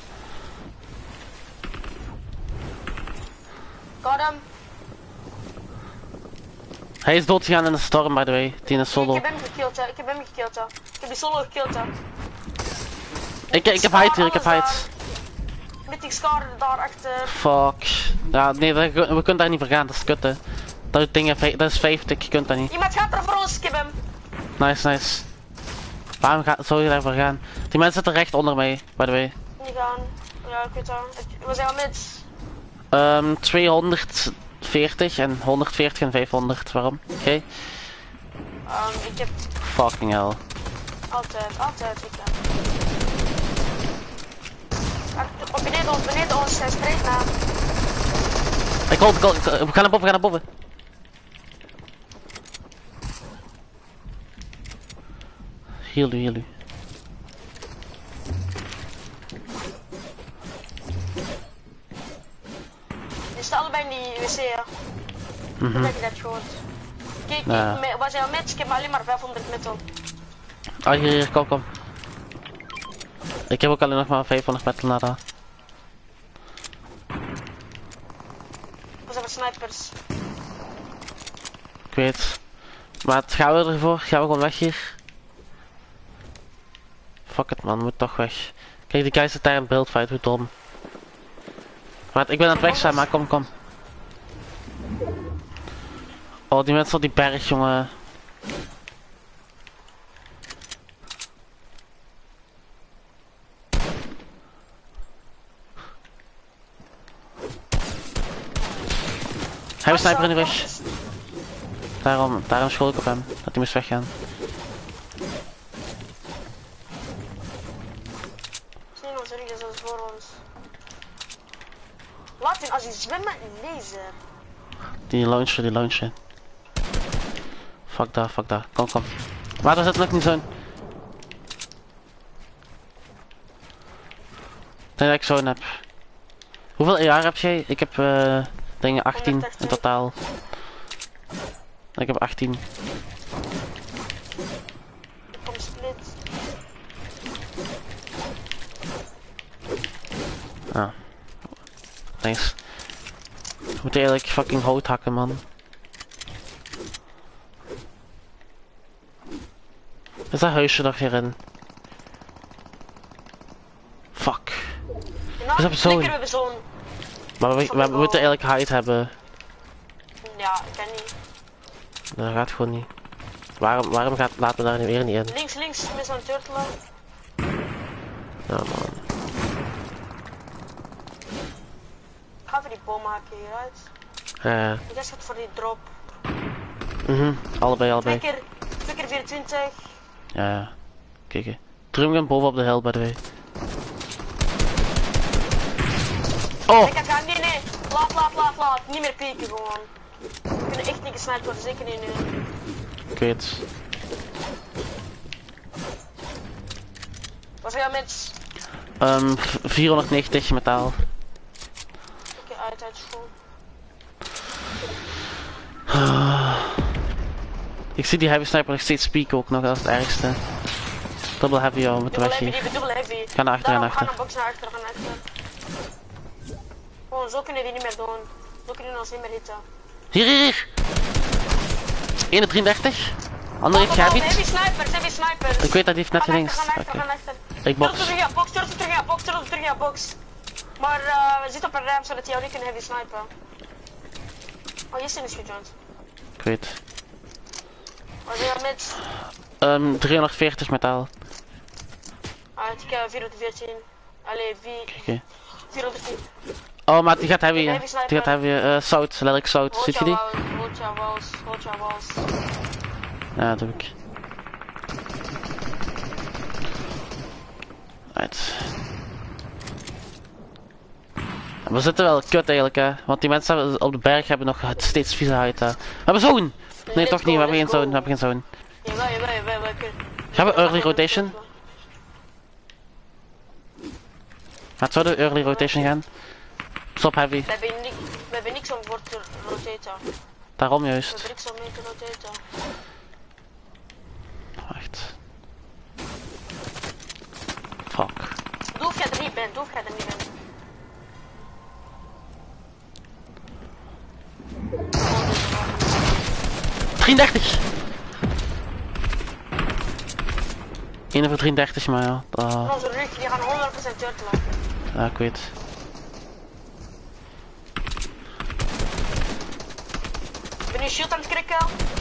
Speaker 1: Got him.
Speaker 2: Hij is dood gegaan in de storm, by the way. Tien is solo.
Speaker 1: Ik heb hem gekillt, ja. Ik heb hem gekillt, ja. Ik heb die solo gekillt, ja.
Speaker 2: Ik, ik heb height hier, ik heb height.
Speaker 1: Met die scar daar achter.
Speaker 2: Fuck. Ja, nee, dat- we kunnen daar niet voor gaan, dat is kut hè. Dat, is dingen, vij- dat is vijftig, je kunt dat niet.
Speaker 1: Iemand gaat er voor ons, ik heb hem.
Speaker 2: Nice, nice. Waarom ga, zou je daarvoor gaan? Die mensen zitten recht onder mij, by the way.
Speaker 1: Niet gaan. Ja, ik weet dat. Ik- We zijn al met.
Speaker 2: Um, tweehonderdveertig en honderdveertig en vijfhonderd, waarom? Oké. Okay.
Speaker 1: Um, ik heb
Speaker 2: Fucking hell.
Speaker 1: altijd, altijd, ik heb. Achter- Op beneden ons, beneden ons, hij spreekt na.
Speaker 2: Ik hold, ik hold, ik- we gaan naar boven, we gaan naar boven. Heal u, heal u.
Speaker 1: Die staan allebei in die wc, ja.
Speaker 2: Mhm.
Speaker 1: Dat heb je dat gehoord. Kijk,
Speaker 2: Ja.
Speaker 1: ik, me- we zijn al met, ik heb maar alleen maar vijfhonderd metal.
Speaker 2: Ah, hier, hier, kom, kom. Ik heb ook alleen nog maar vijfhonderd metal naar daar.
Speaker 1: We zijn met snipers.
Speaker 2: Ik weet. Maar het gaan we ervoor? Gaan we gewoon weg hier? Fuck it man, we moeten toch weg. Kijk, die guy zit daar in buildfight, hoe dom. Wacht, ik ben aan het weg zijn, maar kom, kom. Oh, die mensen op die berg, jongen. Hij heeft sniper in de rush. Daarom, daarom school ik op hem, dat hij moest weggaan.
Speaker 1: Nee, nog sorry, dat is voor ons. Laat hem als hij zwemt met een laser.
Speaker 2: Die launcher, die launcher. Fuck daar, fuck daar. Kom, kom. Waarom zit nog niet zo'n? Ik denk dat ik zo'n heb. Hoeveel jaar heb jij? Ik heb uh, dingen achttien in totaal. Ik heb achttien.
Speaker 1: Ik kom split.
Speaker 2: Ah. Thanks. Ik moet eigenlijk fucking hout hakken, man. Is dat huisje nog hierin? Fuck.
Speaker 1: Nou,
Speaker 2: we hebben zo'n.
Speaker 1: We hebben zo'n.
Speaker 2: Maar we, we, we moeten eigenlijk hide hebben.
Speaker 1: Ja, ik kan niet.
Speaker 2: Dat gaat gewoon niet. Waarom, waarom gaat, laten we daar nu weer niet in?
Speaker 1: Links, links, met zo'n turtle.
Speaker 2: Ja, man.
Speaker 1: Ik ga even die boom maken hieruit.
Speaker 2: Ja.
Speaker 1: Ik ga schat voor die drop.
Speaker 2: Mhm, mm allebei, allebei.
Speaker 1: Twee keer, twee keer vierentwintig.
Speaker 2: Ja, ja. Kijk hè. Drumgun boven op de hel, by the way. Oh!
Speaker 1: Ik ga, nee, nee. Laat, laat, laat, laat. Niet meer pieken gewoon. We kunnen echt niet gesniped worden, zeker niet nu.
Speaker 2: Ik weet.
Speaker 1: Wat zeg je met?
Speaker 2: Um, vierhonderdnegentig metaal.
Speaker 1: Oké, uit, uit school.
Speaker 2: Ik zie die heavy sniper nog steeds spieken ook nog, dat is het ergste. Double heavy, joh, met de weg hier.
Speaker 1: Dubbel heavy.
Speaker 2: Ga naar achter, ga naar achter.
Speaker 1: Ga naar box naar achter, ga naar achter. Gewoon, zo kunnen die niet meer doen. Zo kunnen we ons niet meer hitten.
Speaker 2: Hier, hier, hier! één drieëndertig. Andere heeft
Speaker 1: heavy.
Speaker 2: gehavied.
Speaker 1: Heavy snipers, heavy snipers.
Speaker 2: Ik weet dat die heeft net
Speaker 1: links.
Speaker 2: links.
Speaker 1: Ga naar achter,
Speaker 2: Ik box.
Speaker 1: Turtle terug in box, turtle terug in box, turtle terug in box. Maar uh, we zitten op een ramp zodat die jou niet kunnen heavy snipen. Oh, Justin is gejoined.
Speaker 2: Ik weet.
Speaker 1: Wat is dat met?
Speaker 2: Um, driehonderdveertig metaal.
Speaker 1: Ah, ik heb vierhonderdveertien. Allee,
Speaker 2: Kijk.
Speaker 1: vierhonderdtien.
Speaker 2: Oh, maar die gaat heavy,
Speaker 1: Die
Speaker 2: hè. Die gaat heavy, uh, zout, letterlijk zout. Ziet je die?
Speaker 1: Hold your walls, hold your walls.
Speaker 2: Ja, dat doe ik. Right. We zitten wel kut eigenlijk, hè. Want die mensen op de berg hebben nog steeds vieze huid, hè. We hebben zo'n! Nee, toch niet, we hebben geen zo'n, we hebben geen zo'n.
Speaker 1: Jawel, jawel, jawel, jawel.
Speaker 2: Gaan we early rotation? Gaat zo de early rotation gaan? Stop heavy.
Speaker 1: We hebben, ni we hebben niks om voor te rotaten.
Speaker 2: Daarom
Speaker 1: We
Speaker 2: juist.
Speaker 1: hebben niks om mee te rotaten.
Speaker 2: Wacht. Fuck.
Speaker 1: Doe of jij er niet bent, doe of jij er niet bent.
Speaker 2: drieëndertig! één voor drieëndertig, maar ja. Uh.
Speaker 1: Onze rug, die gaan honderd procent turtelen.
Speaker 2: Ja, ik weet.
Speaker 1: Ik ben nu shield aan het krikken.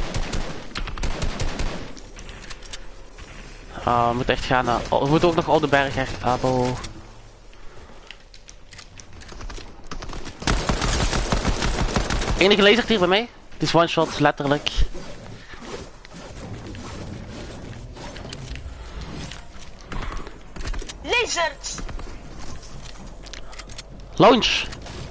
Speaker 2: Ah, we moeten echt gaan naar... Oh, we moeten ook nog op de berg, hè. Abo. Enige laser hier bij mij. Die is one shot, letterlijk.
Speaker 1: Lasers!
Speaker 2: Launch!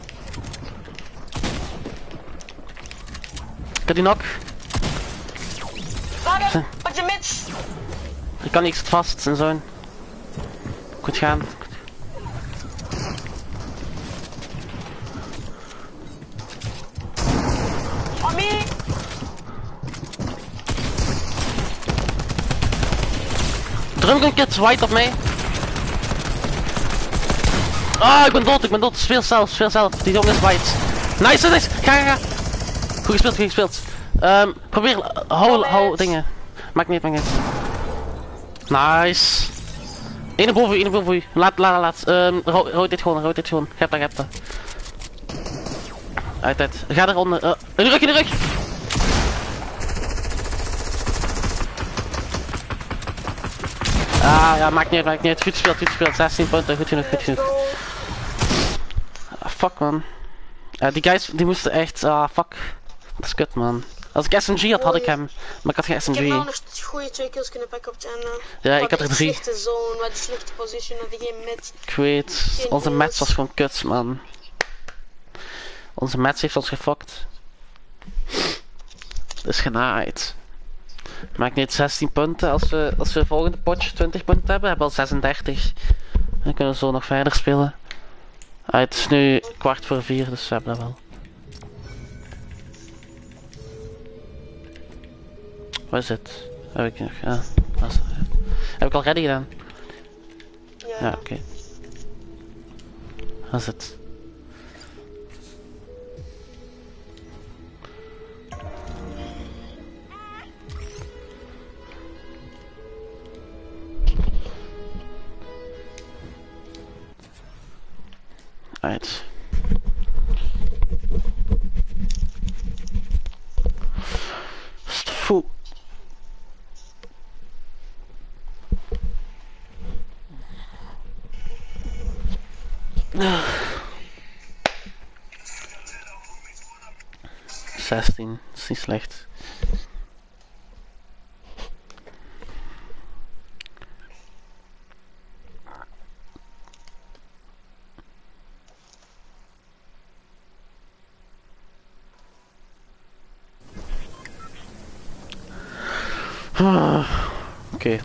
Speaker 2: Ik heb die knock.
Speaker 1: Waarom? Wat je mits?
Speaker 2: Ik kan niks vast en zo. Goed gaan.
Speaker 1: Mami!
Speaker 2: Drumgun kids, white op mij. Ah, ik ben dood, ik ben dood. Speel zelf, speel zelf. Die jongen is white. Nice, nice. Ga, ga, ga. Goed gespeeld, goed gespeeld. Um, probeer, uh, hou, hou dingen. Maakt niet, maakt niet. Nice. Eén boven u, één boven u. Laat, laat, laat. Um, ro rood dit gewoon, rood dit gewoon. Heb dat, heb dat. Uit, uit. Ga eronder. Uh, in de rug, in de rug! Ah, ja, maakt niet uit, maakt niet uit. Goed gespeeld, goed gespeeld. zestien punten, goed genoeg, goed genoeg. Ah, fuck, man. Uh, die guys, die moesten echt... Ah, fuck. Dat is kut, man. Als ik S M G had, had ik hem. Maar ik had geen S M G.
Speaker 1: Ik heb nou nog goede twee kills kunnen pakken op het einde.
Speaker 2: Ja, ik had er drie.
Speaker 1: Slechte zone, wat die slechte position, had die geen met.
Speaker 2: Ik weet, onze match was gewoon kut, man. Onze match heeft ons gefokt. Dus genaaid. Maakt niet zestien punten als we, als we volgende potje twintig punten hebben. We hebben al zesendertig. Dan kunnen we zo nog verder spelen. Ah, het is nu kwart voor vier, dus we hebben dat wel. Wat is het? Heb ik nog? Ja. Ah, heb ik al ready gedaan?
Speaker 1: Ja,
Speaker 2: ja oké. Okay. Wat is het? Right. Foe. zestien, is niet slecht. Ah, oké. Okay.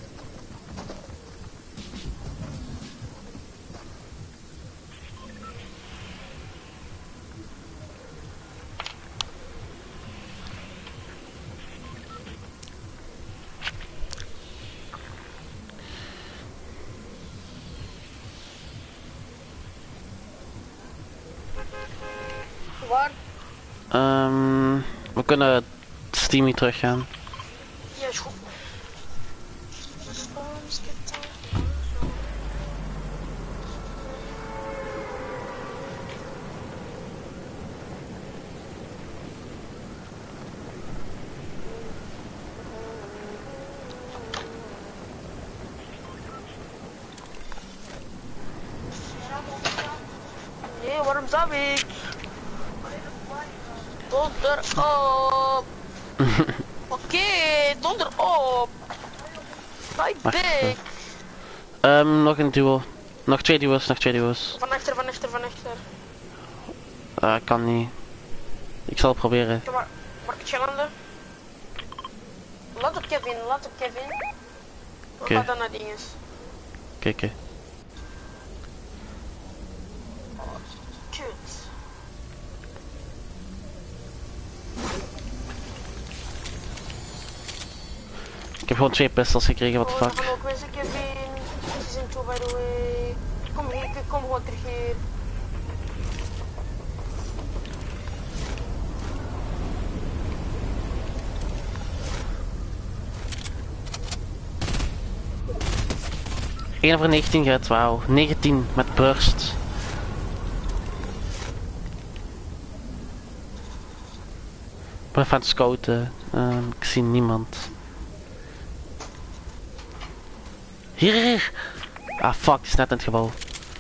Speaker 1: Waar?
Speaker 2: Um, we kunnen Steamy teruggaan.
Speaker 1: Ja, is goed. Nee, waarom zou ik? Donder op! Oké, okay, donder op! Bye big!
Speaker 2: Um, nog een duo. Nog twee duo's, nog twee duo's.
Speaker 1: Van achter, van achter, van achter.
Speaker 2: Uh, kan niet. Ik zal het proberen.
Speaker 1: Ja, maar, maar het challenge. Laat op Kevin, laat op Kevin. We
Speaker 2: okay.
Speaker 1: gaan dan naar dinges.
Speaker 2: Oké, okay, oké. Okay.
Speaker 1: Oh, kut.
Speaker 2: Ik heb gewoon twee pistols gekregen, what the fuck.
Speaker 1: Oh, we gaan ook missen, Kevin. Season two, by the way. Kom hier, kom gewoon terug hier.
Speaker 2: één voor negentien gaat, wauw. negentien met burst. Ik ben even aan het scouten. Uh, ik zie niemand. Hier, hier! Ah fuck, het is net in het gebouw.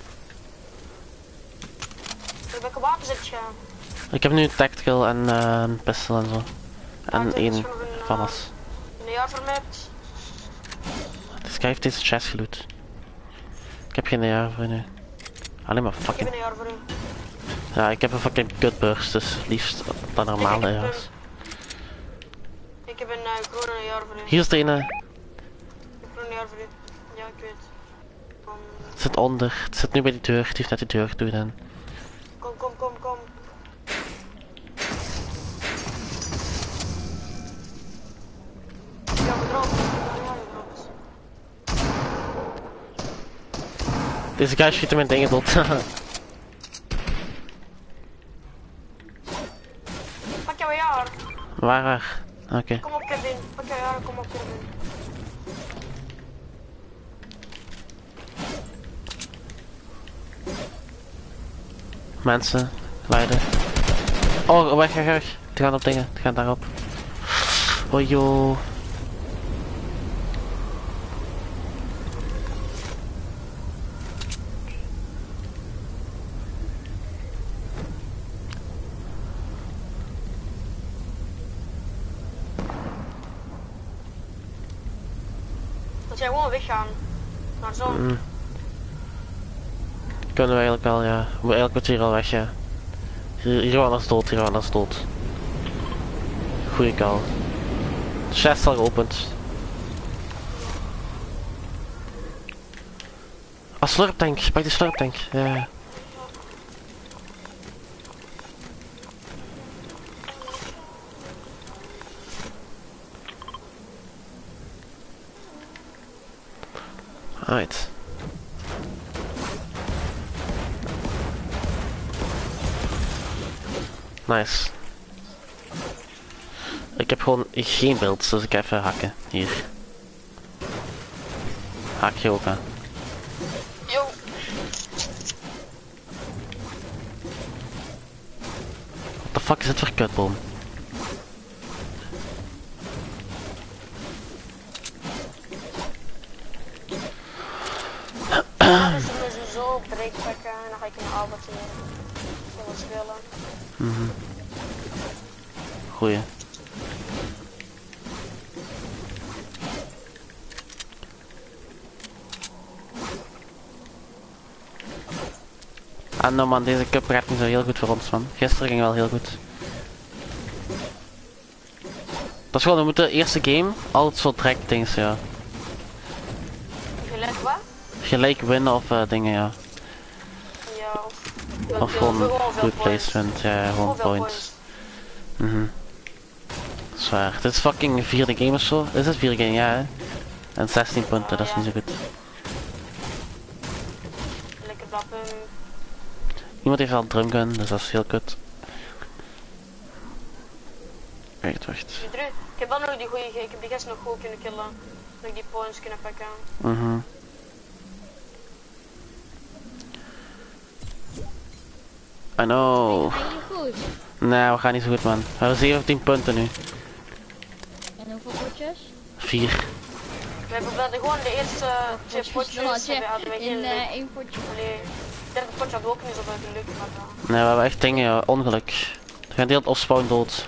Speaker 1: Welke wapens heb je?
Speaker 2: Ik heb nu een tactical en uh, een pistol en zo. En
Speaker 1: ah,
Speaker 2: één
Speaker 1: een,
Speaker 2: van alles.
Speaker 1: Een jaar vermet.
Speaker 2: Deze guy heeft deze chest geloot. Ik heb geen jaar voor nu. Alleen maar fucking...
Speaker 1: Ik heb een jaar voor u.
Speaker 2: Ja, ik heb een fucking kutburst, dus liefst dan normale jaars.
Speaker 1: Ik heb een uh, groene jaar voor u.
Speaker 2: Hier is de ene.
Speaker 1: Ik heb een groene jaar voor u. Ja, ik weet. Um,
Speaker 2: het zit onder, het zit nu bij die deur, het heeft net die deur toe gedaan.
Speaker 1: Kom, kom, kom, kom. Ja, gedropt. Ja, gedropt.
Speaker 2: Deze guy schiet hem in dingen dood.
Speaker 1: Pak jouw jaar.
Speaker 2: Waar, waar? Oké. Okay.
Speaker 1: Kom op, Kevin. Pak jouw jaar, kom op, Kevin.
Speaker 2: Mensen. Leiden. Oh, weg, weg, weg. Die gaan op dingen. Die gaan daarop. Oh joh.
Speaker 1: Dat jij gewoon weggaan. Naar zo.
Speaker 2: Mm. Kunnen we eigenlijk wel, ja. We eigenlijk moet hier al weg, ja. Hier, hier gaan we als dood, hier gaan we als dood. Goeie call. De chest is al geopend. Ah, slurptank, pak die slurptank. Ja. Right. Nice. Ik heb gewoon geen beeld, dus ik even hakken. Hier. Hak je ook aan.
Speaker 1: Yo.
Speaker 2: What the fuck is dit voor kutboom?
Speaker 1: Ja, dus we moeten zo breed pakken en dan ga ik een Albert hier. Dat wil spelen.
Speaker 2: Mhm. Goeie. Ah no man, deze cup gaat niet zo heel goed voor ons man. Gisteren ging wel heel goed. Dat is gewoon, we moeten de eerste game altijd zo track things, ja.
Speaker 1: Gelijk wat?
Speaker 2: Gelijk winnen of uh, dingen, ja.
Speaker 1: Ja, of...
Speaker 2: Of gewoon good placement, ja, gewoon points. Mhm. Zwaar. Dit is fucking vierde game of zo. Is het vierde game? Ja, hè? En zestien punten, dat is niet zo goed.
Speaker 1: Lekker bappen.
Speaker 2: Iemand heeft al drumgun, dus dat is heel kut. Wacht, wacht.
Speaker 1: Ik heb wel nog die goeie, ik heb die gast nog goed kunnen killen. Nog die points kunnen pakken.
Speaker 2: Mhm. I know.
Speaker 3: Ga je goed?
Speaker 2: Nee, we gaan niet zo goed man. We hebben zeventien punten nu.
Speaker 3: En hoeveel potjes?
Speaker 2: vier.
Speaker 1: We hebben wel de- gewoon de eerste twee
Speaker 3: Potjes,
Speaker 1: potjes.
Speaker 3: dan had je
Speaker 1: hebben- hadden we geen
Speaker 3: in
Speaker 1: geluk.
Speaker 3: eh, één potje.
Speaker 1: Nee, het derde potje hadden we ook niet zoveel geluk. Maar uh,
Speaker 2: Nee, we hebben echt dingen, ja, ongeluk. We gaan deelt opspawn dood.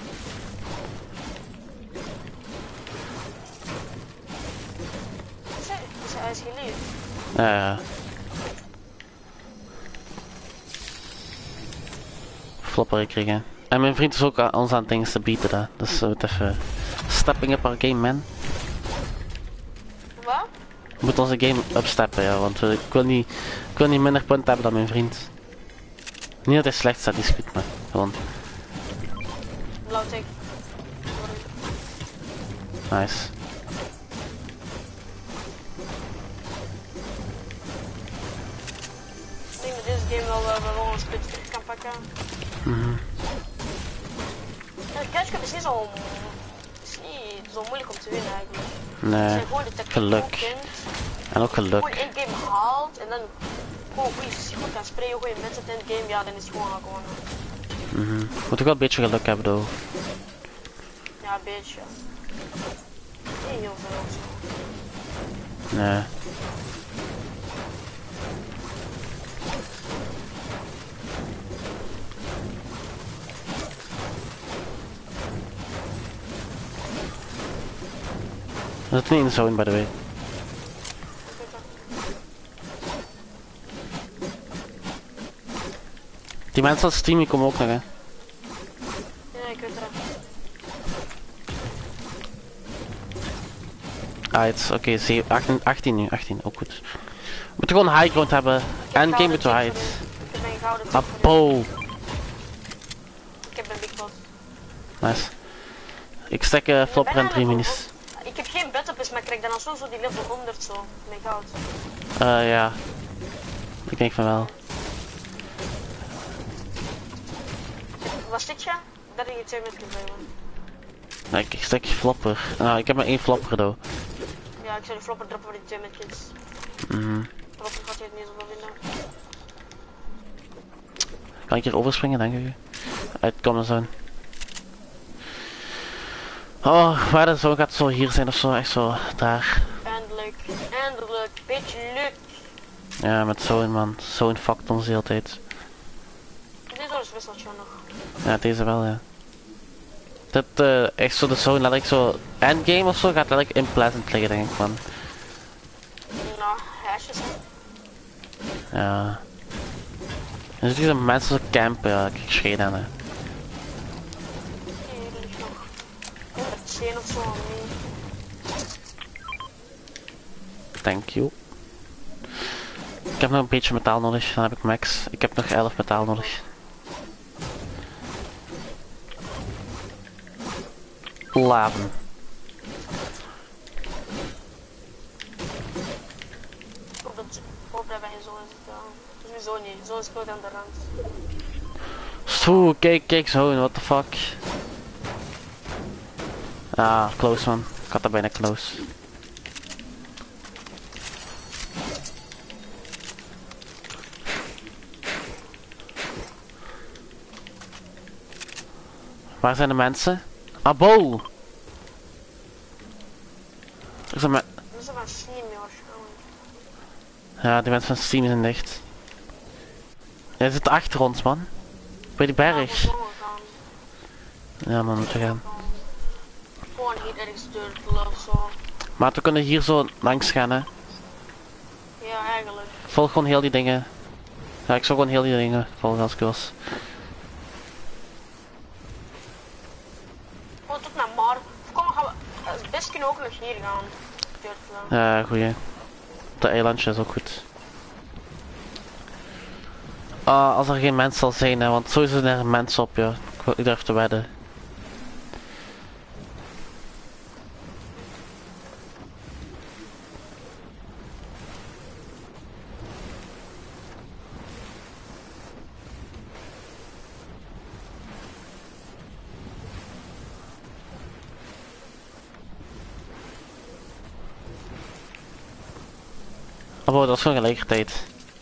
Speaker 1: is hij, is hij is geliefd.
Speaker 2: Ja, ja. Flopper gekregen. En mijn vriend is ook aan, ons aan het dingen te bieden, hè. Dus we moeten even stepping up our game, man.
Speaker 1: Wat?
Speaker 2: We moeten onze game upsteppen, ja, want uh, ik, wil niet, ik wil niet minder punten hebben dan mijn vriend. Niet dat hij slecht staat, die is goed, maar gewoon.
Speaker 1: Blauw tik.
Speaker 2: Nice.
Speaker 1: Ik denk dat deze game wel, uh, wel een split terug kan pakken.
Speaker 2: Mhm.
Speaker 1: Ja, de Crash Cup is niet zo... is niet zo moeilijk om te winnen eigenlijk. Als
Speaker 2: Nee,
Speaker 1: je gewoon de tactiek
Speaker 2: geluk.
Speaker 1: goed kent,
Speaker 2: En ook
Speaker 1: gewoon
Speaker 2: geluk.
Speaker 1: één game haalt en dan gewoon goed, goed kan sprayen, goede mensen in het game, ja dan is het gewoon al gewonnen.
Speaker 2: Mhm. Moet ook wel een beetje geluk hebben, though.
Speaker 1: Ja, een beetje. Niet heel veel of zo.
Speaker 2: Nee. Dat is niet in de zone, by the way. Die mensen als team die komen ook nog, hè.
Speaker 1: Ja, ik weet het.
Speaker 2: Ah, het is oké, okay, achttien nu, achttien, ook goed. We moeten gewoon high ground hebben. En game moeten we hide.
Speaker 1: Ik heb een gouden tip voor u.
Speaker 2: Apo.
Speaker 1: Ik heb een big pot.
Speaker 2: Nice. Ik stek uh, flopper en drie minis.
Speaker 1: Ik heb geen bed-up, maar ik krijg dan al zo, zo die level honderd zo, met goud.
Speaker 2: Uh, ja. Ik denk van wel.
Speaker 1: Wat stik je? Dat heb je twee met gegeven.
Speaker 2: Nee, ik, ik stek flopper. Nou, ik heb maar één flopper, though.
Speaker 1: Ja, ik zou de flopper droppen voor die twee met kids.
Speaker 2: Mhm.
Speaker 1: Flopper gaat je het niet zoveel vinden.
Speaker 2: Kan ik hier overspringen, denk ik? Uitkomen zo. Oh, waar de zon gaat zo hier zijn of zo, echt zo, daar.
Speaker 1: Eindelijk, eindelijk, beetje lukt.
Speaker 2: Ja, met zo'n man, zo'n fuckt ons de hele tijd.
Speaker 1: Dit is wisseltje nog.
Speaker 2: Ja, deze wel, ja. Dit, uh, echt zo de zone, letterlijk zo, endgame of zo, gaat letterlijk in Pleasant liggen, denk ik, man.
Speaker 1: Nou, hesjes.
Speaker 2: Ja. En zitten hier mensen zo campen, ja, kijk schreeuw aan, hè.
Speaker 1: Hier ligt nog honderd steen of zo aan mee.
Speaker 2: Thank you. Ik heb nog een beetje metaal nodig, dan heb ik max. Ik heb nog elf metaal nodig. Laven.
Speaker 1: Ik hoop dat, hoop dat wij zo is het wel. Sowieso niet, zo is het aan de rand.
Speaker 2: Zo, kijk, kijk zo, what the fuck. Ah, close man. Ik had dat bijna close. Waar zijn de mensen? Abo! Er zijn me
Speaker 1: Dat is van Steam, joh, waarschijnlijk.
Speaker 2: ja, die mensen van Steam zijn dicht. Jij zit achter ons, man. Bij die berg.
Speaker 1: Ja, we moeten gaan.
Speaker 2: Ja, man, moeten we gaan.
Speaker 1: Gewoon hier ergens turtelen of zo.
Speaker 2: Maar we kunnen hier zo langs gaan, hè.
Speaker 1: Ja, eigenlijk.
Speaker 2: Volg gewoon heel die dingen. Ja, ik zou gewoon heel die dingen volgen als ik was.
Speaker 1: Gewoon tot naar Mar. Of kom, gaan we. Het best kunnen we ook nog hier gaan. Turtelen.
Speaker 2: Ja, goeie. De eilandje is ook goed. Ah, als er geen mens zal zijn, hè, want sowieso zijn er mensen op, ja. Ik, ik durf te wedden. Oh, dat is gewoon gelijkertijd.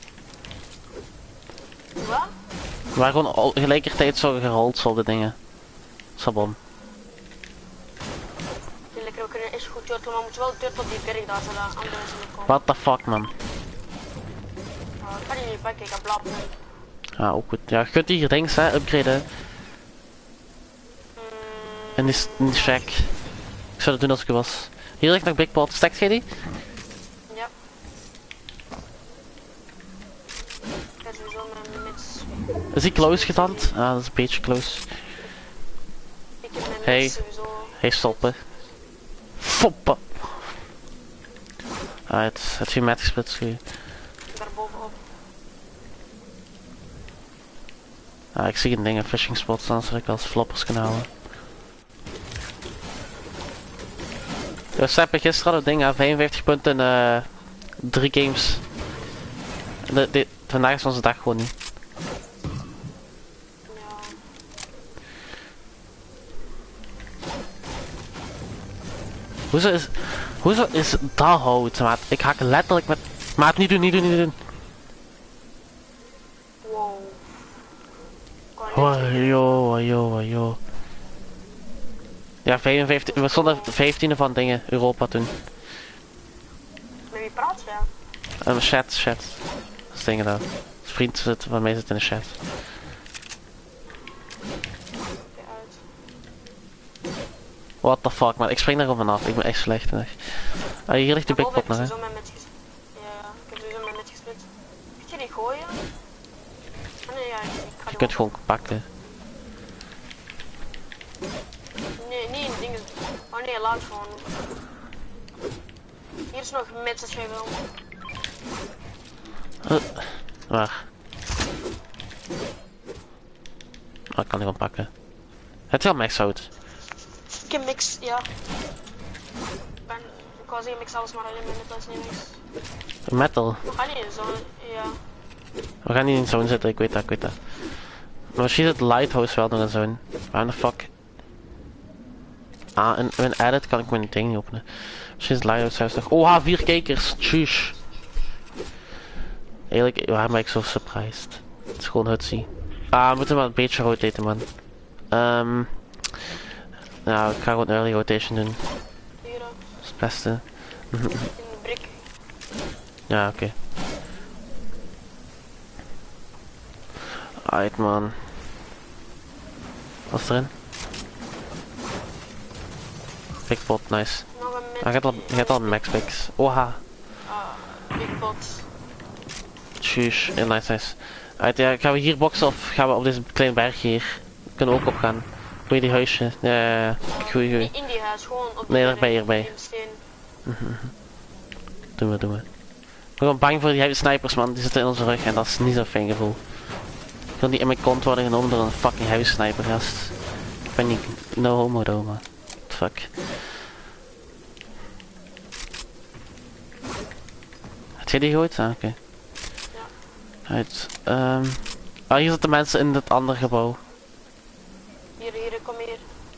Speaker 1: Wat?
Speaker 2: We waren gewoon al gelijkertijd zo gerold zo op de dingen. Sabon.
Speaker 1: Lekker, we kunnen eerst goed turtelen, maar we moeten wel turtelen op die berg daar, zodat andere mensen niet komen.
Speaker 2: What the fuck, man.
Speaker 1: Oh, ik kan die niet pakken, ik heb blab.
Speaker 2: Ja, ook goed. Ja, je kunt hier links, hè, upgraden.
Speaker 1: Mm,
Speaker 2: En die, die shack. Ik zou dat doen als ik er was. Hier ligt nog Big Pot. Stekt jij die?
Speaker 1: ja. Ik ga sowieso mijn mits.
Speaker 2: Is die close getand? Ah, dat is een beetje close.
Speaker 1: Ik heb mijn
Speaker 2: Hey.
Speaker 1: mits sowieso.
Speaker 2: Hey, stoppen. Foppen. Ah, het, het is weer met gesplitst. Goeie.
Speaker 1: Daar bovenop.
Speaker 2: Ah, ik zie een ding, een fishing spot staan, zodat ik als floppers kan halen. Ja, Sepp, gisteren hadden we dingen, vijfenvijftig punten in uh, drie games. De, de, vandaag is onze dag gewoon niet.
Speaker 1: Ja.
Speaker 2: Hoezo is, hoezo is dat hout, maat? Ik hak letterlijk met... Maat, niet doen, niet doen, niet doen.
Speaker 1: Wow. Kan niet.
Speaker 2: Wajo, wajo, wajo. Ja, vijfenvijftig, we stonden vijftiende van dingen, Europa toen.
Speaker 1: Met wie praat je?
Speaker 2: Um, chat, chat. Dat is dingen daar. Vriend zit, van mij zit in de chat.
Speaker 1: Kijk uit.
Speaker 2: What the fuck, man. Ik spring daar gewoon vanaf. Ik ben echt slecht. Hè. Ah, hier ligt de big pot nog, hè.
Speaker 1: Ik heb sowieso mijn met ges- Ja, ik heb sowieso mijn met gesplit. Kun je die gooien? Ah, nee, ja, ik, ik ga
Speaker 2: Je
Speaker 1: die
Speaker 2: kunt gewoon pakken.
Speaker 1: Nee, niet in dingen. Oh nee, laat gewoon. Hier is nog mits als jij wil.
Speaker 2: Uh, waar? Oh, ik kan die gewoon pakken. Het is wel max hout.
Speaker 1: Ik heb mix, ja. Ik ben, ik wou zeggen mix alles, maar alleen mijn net is niet mix.
Speaker 2: Metal.
Speaker 1: We gaan niet in zo'n, ja.
Speaker 2: We gaan niet in zo'n zitten, ik weet dat, ik weet dat. Maar misschien zit Lighthouse wel nog in zo'n. Waar de fuck? Ah, in mijn edit kan ik mijn ding niet openen. Misschien is Lighthouse juist nog. Oh, vier kijkers. Tjus. Eigenlijk, waarom ben ik zo surprised? Het is gewoon hutsy. Ah, we moeten wel een beetje rotaten, man. Ehm... Um, nou, ik ga gewoon early rotation doen.
Speaker 1: Hier,
Speaker 2: Dat is het beste.
Speaker 1: in de brik.
Speaker 2: Ja, oké. Okay. Alright, man. Wat is erin? Big pot, nice.
Speaker 1: Nog een
Speaker 2: Hij gaat al, hij gaat al max picks. Oha.
Speaker 1: Ah, big pot.
Speaker 2: Tjus, heel nice, nice. Alright, ja, gaan we hier boksen of gaan we op deze kleine berg hier? Kunnen we ook opgaan. Goeie die huisje. Ja, ja, ja. Goeie, goeie.
Speaker 1: In die huis, gewoon op
Speaker 2: Nee,
Speaker 1: de
Speaker 2: erbij, hierbij. Doen we, doen we. Ik ben gewoon bang voor die heavy snipers, man. Die zitten in onze rug en dat is niet zo'n fijn gevoel. Ik wil niet in mijn kont worden genomen door een fucking heavy sniper, gast. Ik ben niet no homo though, man. Fuck. Heb jij die gehoord? Ah, oké. Okay.
Speaker 1: Ja.
Speaker 2: Uit. Um... Ah, hier zitten mensen in het andere gebouw.
Speaker 1: Hier, hier, kom hier.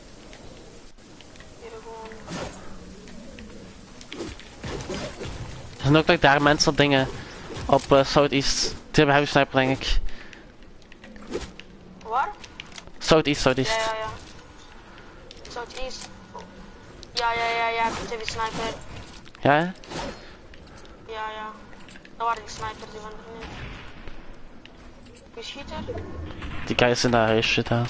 Speaker 1: Hier gewoon.
Speaker 2: Er zijn ook like, daar mensen op dingen op uh, Southeast. Die hebben heavy sniper, denk ik.
Speaker 1: Waar?
Speaker 2: Southeast, Southeast.
Speaker 1: Ja, ja, ja. Southeast. Ja, ja, ja, ja, ik heb die sniper.
Speaker 2: Ja, hè?
Speaker 1: Ja, ja. Dat waren die snipers, die van er niet. Wie schiet er?
Speaker 2: Die guy is in dat huisje daar.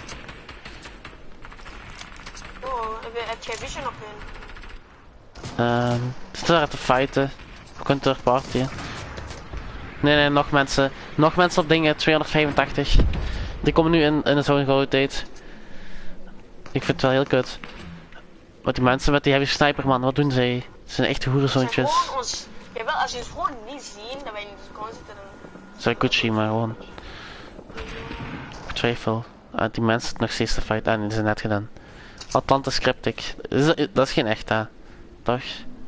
Speaker 1: Oh, heb, heb jij vision nog in?
Speaker 2: Ehm, ze zitten daar te fighten. We kunnen terug partyen. Nee, nee, nog mensen. Nog mensen op dingen, tweehonderdvijfentachtig. Die komen nu in, in zo'n rotate. Ik vind het wel heel kut. Wat die mensen met die heavy sniper, man, wat doen zij? Ze zijn echt hoerenzoontjes.
Speaker 1: Ze zijn gewoon ons... Jawel, als je het gewoon niet zien, dan ben je niet gewoon zitten.
Speaker 2: Ze zijn Gucci, maar gewoon. Ik twijfel. Ah, die mensen zitten nog steeds te fighten. Ah, nee, die zijn net gedaan. Atlantis Cryptic. Is dat, dat is geen echt, hè? Toch?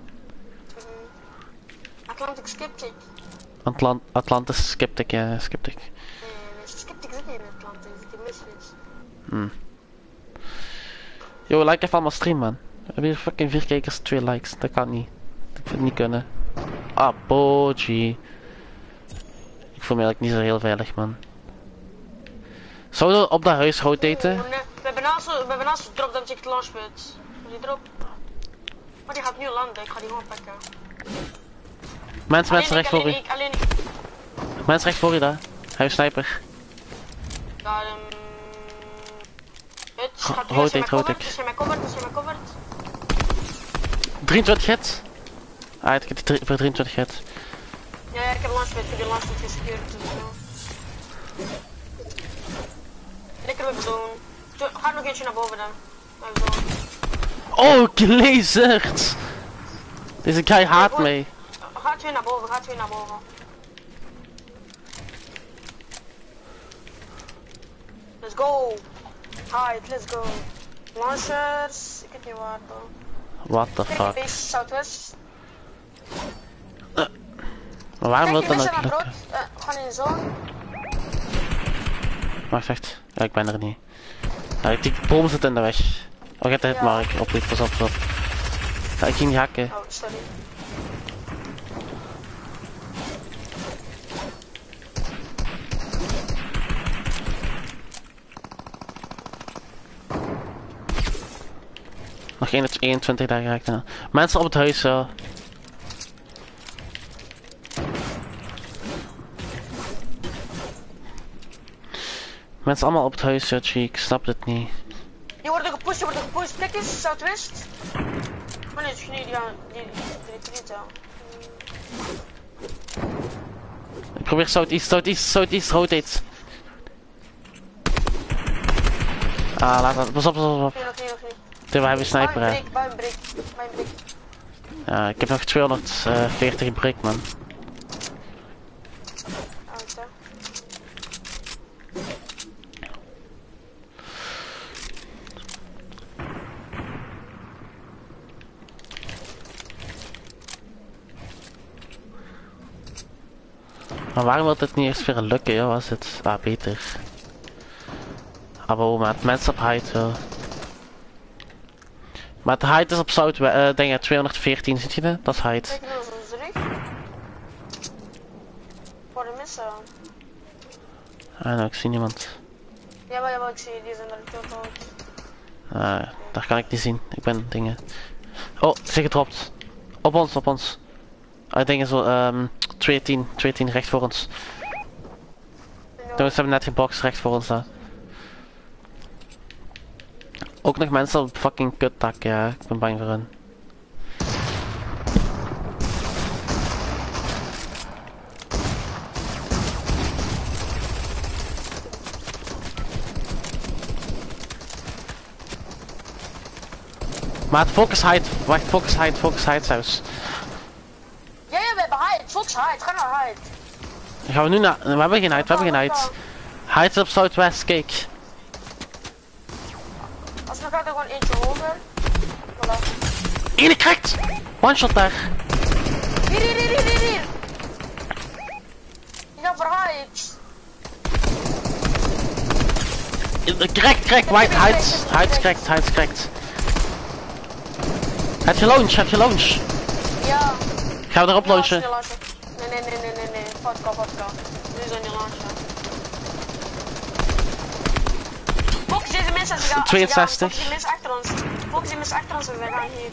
Speaker 1: Atlantic Skeptic.
Speaker 2: Atlant Atlantis Skeptic, ja, Skeptic.
Speaker 1: Nee, nee, Skeptic zit niet in Atlantis, die misfits.
Speaker 2: Hmm. Yo, like even allemaal stream, man. We hebben hier fucking vier kijkers, twee likes. Dat kan niet. Dat vind ik niet kunnen. Ah, boji. Ik voel me eigenlijk niet zo heel veilig, man. Zouden we op dat huis rotaten?
Speaker 1: Oh, nee. We hebben naast, we hebben naast drop dat ik het launchpad. Is die erop? Maar die gaat nu landen, ik ga die gewoon pakken.
Speaker 2: Mensen, mensen recht voor u.
Speaker 1: Ik, alleen ik.
Speaker 2: Mensen recht voor u daar. Huis sniper.
Speaker 1: Ja, um... Het
Speaker 2: Ro-
Speaker 1: gaat nu,
Speaker 2: rotate,
Speaker 1: als je mij
Speaker 2: rotate.
Speaker 1: covert, als je mij covert, als je mij covert.
Speaker 2: drieëntwintig hits. Ah, ik heb die drie- voor drieëntwintig hits.
Speaker 1: Ja, ja, ik heb launchpad, ik heb die launchpad gesecured. Dus zo. Lekker met zo'n. Ga nog eentje naar boven dan. Met zo'n.
Speaker 2: Oh, glazerd! Deze guy haat
Speaker 1: goed.
Speaker 2: mij.
Speaker 1: Gaat weer naar boven, gaat weer naar boven. Let's go! Hide, let's go. Launchers, ik weet niet waar toch.
Speaker 2: What the
Speaker 1: Kijk,
Speaker 2: fuck?
Speaker 1: base Southwest.
Speaker 2: Maar waarom wil
Speaker 1: Kijk,
Speaker 2: het
Speaker 1: je
Speaker 2: dan
Speaker 1: bent
Speaker 2: ook
Speaker 1: aan
Speaker 2: lukken?
Speaker 1: brood. Uh, gewoon in de zone.
Speaker 2: Wacht, echt. Ja, ik ben er niet. Ja, die boom zit in de weg. Oh, get de hit,
Speaker 1: Ja.
Speaker 2: Mark. Op, pas op, pas op. Ja, ik ging niet hakken.
Speaker 1: Oh, sorry.
Speaker 2: Nog eenentwintig daar geraakt. Ja. Mensen op het huis, zo. Mensen allemaal op het huis, ja, Cheek. Ik snap het niet.
Speaker 1: Je wordt gepusht, je wordt gepusht. Kijk eens, Southwest. Maar nee, die die gaan, die, die, die,
Speaker 2: Ik probeer Southeast, Southeast, Southeast, rotate. Ah, laat dat. Pas op, pas op, pas op.
Speaker 1: Nee, nog niet, nog niet.
Speaker 2: Dit we hebben sniper, hè.
Speaker 1: Break, buim break, buim break.
Speaker 2: Ja, ik heb nog tweehonderdveertig break, man.
Speaker 1: Oud, hè.
Speaker 2: Maar waarom wil het niet eerst weer lukken, joh? Was het? Ah, beter. Abo, maar het mensen op height, zo. Maar het height is op zout, uh, denk ik, tweehonderdveertien, ziet je dat? Dat is height.
Speaker 1: Kijk naar onze rug. Voor de missen.
Speaker 2: Ah, nou, ik zie niemand.
Speaker 1: Jawel, jawel, ik zie je, die zijn er heel groot.
Speaker 2: Uh, daar kan ik niet zien. Ik ben dingen. Oh, ze zijn gedropt. Op ons, op ons. Ah, ik denk zo, um, tweeëntien, tweeëntien recht voor ons. Jongens, ze hebben net geboxt recht voor ons daar. Ook nog mensen op fucking kutdak, ja. Ik ben bang voor hun. Maar het focus hide, wacht, focus hide, focus hide zelfs.
Speaker 1: Ja, ja, we hebben hide, focus hide, ga naar hide.
Speaker 2: Dan gaan we nu naar, we hebben geen hide, we hebben geen hide. Hide is op Zuidwest, kijk.
Speaker 1: Als we gaan er gewoon eentje hoger. Voilà.
Speaker 2: Ene krijgt! One shot daar.
Speaker 1: Hier, hier, hier, hier, hier, hier. Ik ga voor hide.
Speaker 2: Crack, crack, white, hide, hide, cracked, hide, cracked. Heb je launch, heb je launch?
Speaker 1: Ja.
Speaker 2: Gaan we erop launchen?
Speaker 1: Nee, nee, nee, nee, nee, nee. Vodka, vodka. Nu zijn die launchen. Focus deze mensen als ze gaan.
Speaker 2: tweeënzestig.
Speaker 1: Focus die mensen achter ons. Focus die mensen achter ons en wij gaan hier.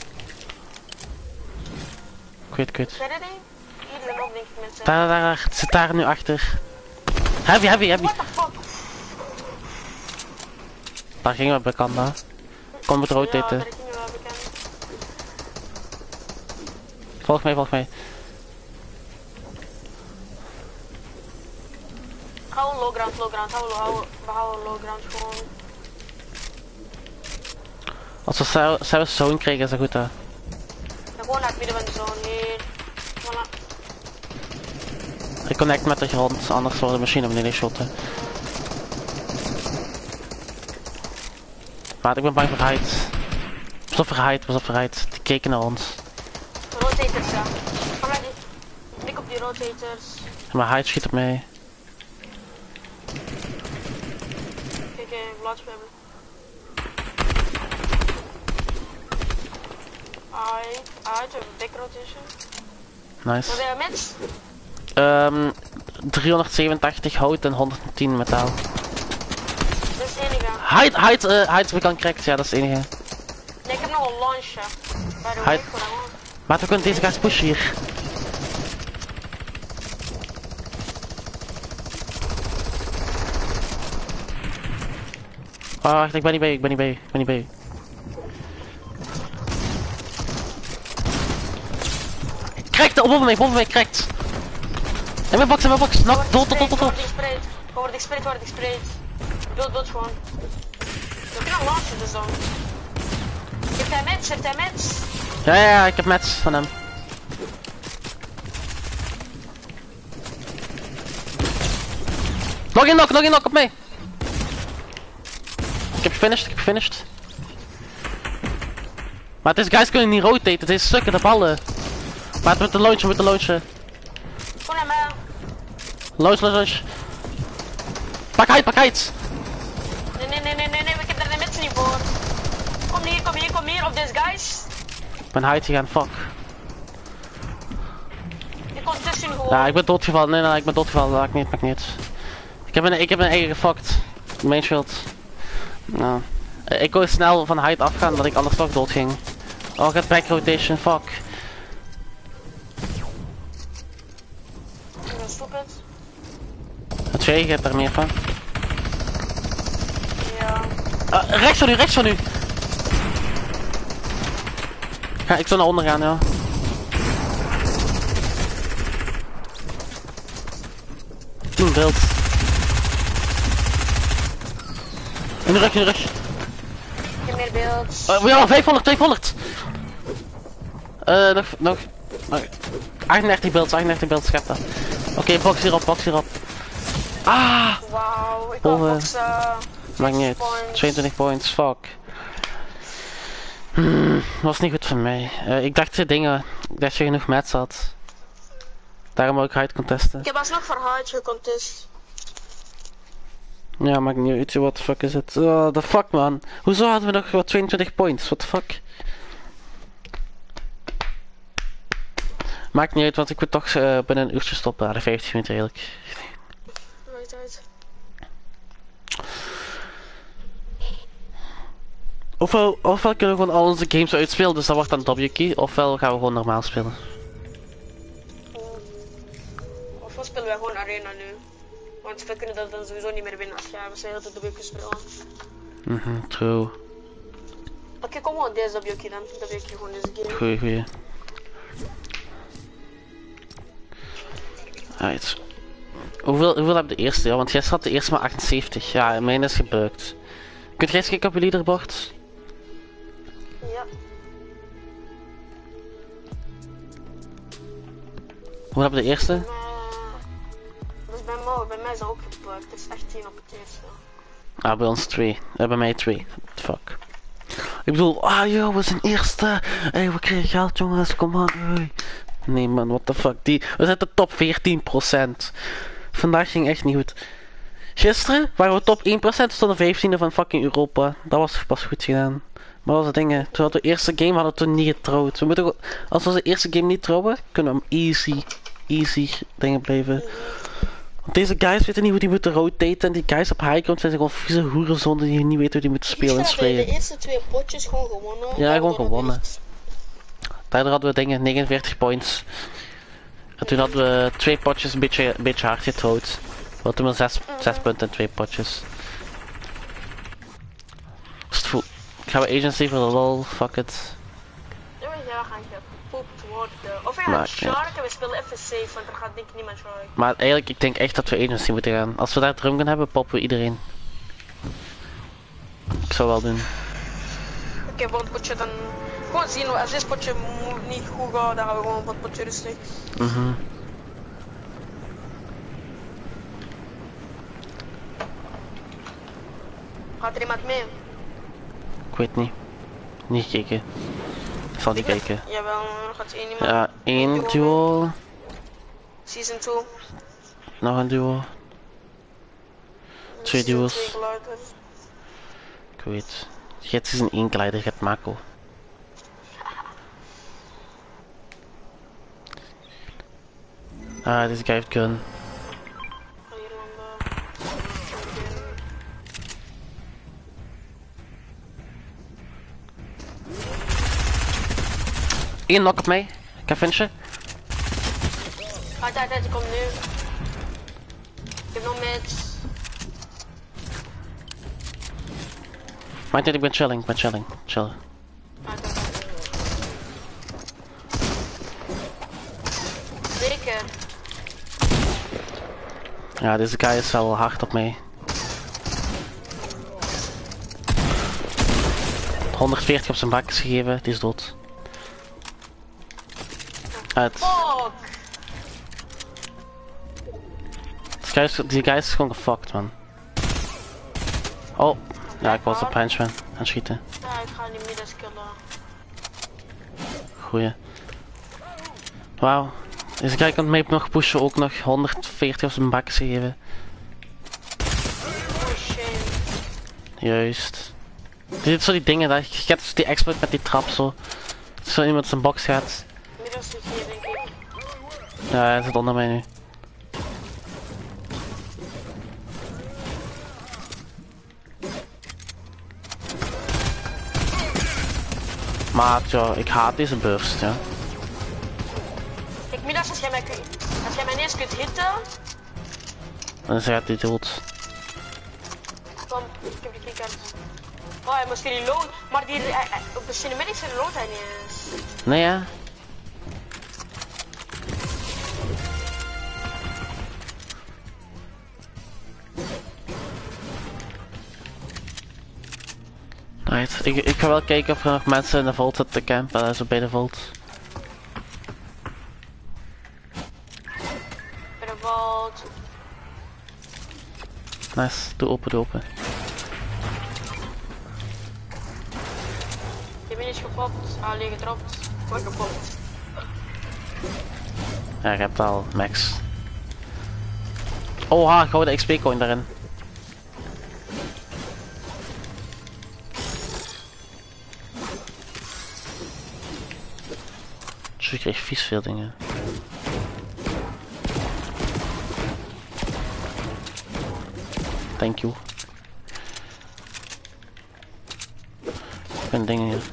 Speaker 2: Ik weet, ik weet.
Speaker 1: Verder niet? Hier zijn ook denk ik mensen.
Speaker 2: Daar, daar, daar. Het zit daar nu achter. Heavy, heavy, heavy.
Speaker 1: What the fuck?
Speaker 2: Daar gingen we bekend aan. Kom met rood
Speaker 1: Ja,
Speaker 2: eten.
Speaker 1: daar gingen we wel bekend.
Speaker 2: Volg mij, volg mij.
Speaker 1: Hou low ground, low ground. Hou, hou, we houden low ground gewoon.
Speaker 2: Als we zelf- zelfs zo'n krijgen is dat goed hè.
Speaker 1: En gewoon naar het midden van de zone hier. Voilà.
Speaker 2: Ik connect met de grond, anders wordt de machine beneden geschoten. Maar ik ben bang voor hide. Pas op voor hide, pas op voor hide. Die keken naar ons.
Speaker 1: Rotators, ja. Ga maar die. Klik op die rotators.
Speaker 2: Maar hide schiet op mij.
Speaker 1: Kijk, eh, bladspelen. I, I have a big rotation.
Speaker 2: Nice.
Speaker 1: Wat zijn mens?
Speaker 2: Um, driehonderdzevenentachtig hout en honderdtien metaal.
Speaker 1: Dat is het enige.
Speaker 2: Hide, hide, uh, hide, we kan cracked, ja dat is het enige.
Speaker 1: Nee, ik heb nog een launch, ja. By the way,
Speaker 2: Hide.
Speaker 1: voor dat man.
Speaker 2: Maar we kunnen deze guys pushen hier. Oh, wacht, ik ben niet bij, ik ben niet bij, ik ben niet bij. Cracked, oh, boven mij, boven mij, cracked. In mijn box, in mijn box, knock, dood, dood, dood, dood.
Speaker 1: Word ik gespreid, word ik gespreid, word ik gespreid. Dood, dood gewoon. We kunnen launchen dus dan. Heeft hij mets, heeft hij mets?
Speaker 2: Ja, ja, ja, ik heb mats van hem. Nog in knock, nog in knock op mij. Ik heb gefinished, ik heb gefinished. Maar deze guys kunnen niet rotaten, het is stukken de ballen. Maar het moet de launchen, moet de launchen.
Speaker 1: Gewoon naar mij.
Speaker 2: Launch, launch, launch. Pak uit, pak uit.
Speaker 1: Nee, nee, nee, nee, nee, nee, ik heb daar de mets niet voor. Kom hier, kom hier, kom hier, op deze guys.
Speaker 2: Ik ben hide gegaan, fuck.
Speaker 1: Ik kon tussen gewoon.
Speaker 2: Ja, ik ben doodgevallen, nee, nee, ik ben doodgevallen, dat maakt niet, maakt niet. Ik heb een, ik heb een eigen gefucked. Main shield. Nou. Ik wil snel van hide afgaan, dat ik anders toch dood ging. Oh, ik heb back rotation, fuck.
Speaker 1: Ik ben stupid.
Speaker 2: Het twee hebt er meer van.
Speaker 1: Ja.
Speaker 2: Uh, rechts van u, rechts van u! Ja, ik zal naar onder gaan, ja. tien beeld. In de rug, in de rug.
Speaker 1: Ik heb meer beeld.
Speaker 2: Uh, ja, vijfhonderd, vijfhonderd! Eh, uh, nog, nog, nog. achtendertig beeld, achtendertig beeld, schep dat. Oké, okay, box hierop, box hierop. Ah!
Speaker 1: Wauw, ik kan
Speaker 2: Boven.
Speaker 1: boxen.
Speaker 2: Maakt niet uit. tweeëntwintig points, fuck. Hmm, was niet goed voor mij. Uh, ik dacht je dingen, ik dacht je genoeg mats had. Daarom ook hide contesten.
Speaker 1: Ik heb alsnog voor hide gecontest.
Speaker 2: Ja, maakt niet uit, what the fuck is het? Oh, the fuck man. Hoezo hadden we nog wat tweeëntwintig points, what the fuck? Maakt niet uit, want ik wil toch uh, binnen een uurtje stoppen. Ah, de vijftig minuten eigenlijk.
Speaker 1: Right, right.
Speaker 2: Ofwel, ofwel kunnen we gewoon al onze games uitspelen, dus dat wordt dan W-key, ofwel gaan we gewoon normaal spelen.
Speaker 1: Ofwel spelen wij gewoon arena nu. Want we kunnen dat dan sowieso niet meer winnen als jij we zijn heel de W-key spelen.
Speaker 2: Mhm, true.
Speaker 1: Oké, okay, kom gewoon deze W-key dan. W-key gewoon deze game.
Speaker 2: Goeie, goeie. Right. Hoeveel, hoeveel heb je de eerste? Ja, want gisteren had de eerste maar achtenzeventig. Ja, mijn is gebukt. Kunt jij eens kijken op je leaderboard?
Speaker 1: Ja.
Speaker 2: Hoe heb je de eerste?
Speaker 1: Uh, dus bij mij, bij mij is dat ook gebukt. Het is echt tien op het eerste.
Speaker 2: Ah, bij ons twee. Ja, bij mij twee. Fuck. Ik bedoel, ah joh, we zijn eerste. Hé, hey, we kregen geld jongens, kom aan. Hey. Nee man, what the fuck. Die, we zijn de top veertien procent. Vandaag ging echt niet goed. Gisteren waren we top één procent, we stonden vijftiende van fucking Europa. Dat was pas goed gedaan. Maar dat was het ding, toen hadden we de eerste game hadden we toen niet getrouwd. We moeten, als we onze eerste game niet trouwen, kunnen we hem easy, easy dingen blijven. Want deze guys weten niet hoe die moeten rotaten en die guys op high ground zijn gewoon vieze hoerenzonden die niet weten hoe die moeten spelen en sprayen.
Speaker 1: De eerste twee potjes gewoon gewonnen.
Speaker 2: Ja, gewoon gewonnen. Daardoor hadden we dingen negenenveertig points. En toen hadden we twee potjes een beetje, een beetje hard getrouwd. We hadden toen maar zes, zes punten en twee potjes. Gaan we agency voor de lol, fuck it.
Speaker 1: Ja, we gaan gepoept worden. Of we gaan sharken, we spelen even safe, want er gaat denk ik niemand sharken.
Speaker 2: Maar eigenlijk, ik denk echt dat we agency moeten gaan. Als we daar drum gaan hebben, poppen we iedereen. Ik zou wel doen.
Speaker 1: Oké, okay, wat potje dan... Gewoon zien, als dit potje niet goed gaat, dan gaan we gewoon wat potje rustig.
Speaker 2: Mhm. Mm
Speaker 1: Gaat er iemand mee?
Speaker 2: Ik weet niet. Niet gekeken. Ik zal niet kijken.
Speaker 1: Jawel, er gaat één iemand.
Speaker 2: Ja, één duo.
Speaker 1: Season twee.
Speaker 2: Nog een duo. Twee duo's. Ik weet. Je hebt season één glider, je hebt Mako. Ah, deze guy heeft gun. Eén knock op mij. Ik ga finishen.
Speaker 1: Uit, uit, uit, ik kom nu. Ik heb nog mids.
Speaker 2: Maar ik ben chilling, ik ben chilling. Chillen.
Speaker 1: Zeker.
Speaker 2: Ja, deze guy is wel hard op mij. honderdveertig op zijn bakjes gegeven, die is dood. Uit.
Speaker 1: Fuck!
Speaker 2: Die guy is, die guy is gewoon gefucked, man. Oh, ja, ik was op henchman aan het schieten.
Speaker 1: Ja, ik ga niet midden skillen.
Speaker 2: Goeie. Wauw. Deze guy kan mij nog pushen, ook nog honderdveertig op zijn bakjes gegeven.
Speaker 1: Oh shit.
Speaker 2: Juist. Dit zijn zo die dingen, dat je hebt die exploit met die trap zo. Zo iemand zijn box gaat.
Speaker 1: Midden zit hier denk ik.
Speaker 2: Ja, hij zit onder mij nu. Maat, joh, ik haat deze burst, ja.
Speaker 1: Ik midden als jij mij kunt... Als jij mij ineens kunt hitten...
Speaker 2: Dan gaat hij dood.
Speaker 1: Kom, ik heb de keycard. Oh, hij moest die load... Maar die... Uh, uh, op de cinematics load hij niet eens.
Speaker 2: Nee, ja. Right. Ik, ik ga wel kijken of er nog mensen in de vault zitten te campen, uh, zo bij de vault.
Speaker 1: Bij de vault.
Speaker 2: Nice, doe open, doe open.
Speaker 1: Je bent niet gepopt, alleen gedropt. Voor gepopt.
Speaker 2: Ja, ik heb het al, max. Oh ha, gouden X P coin daarin. Dus ik kreeg vies veel dingen. Thank you. geen dingen hier.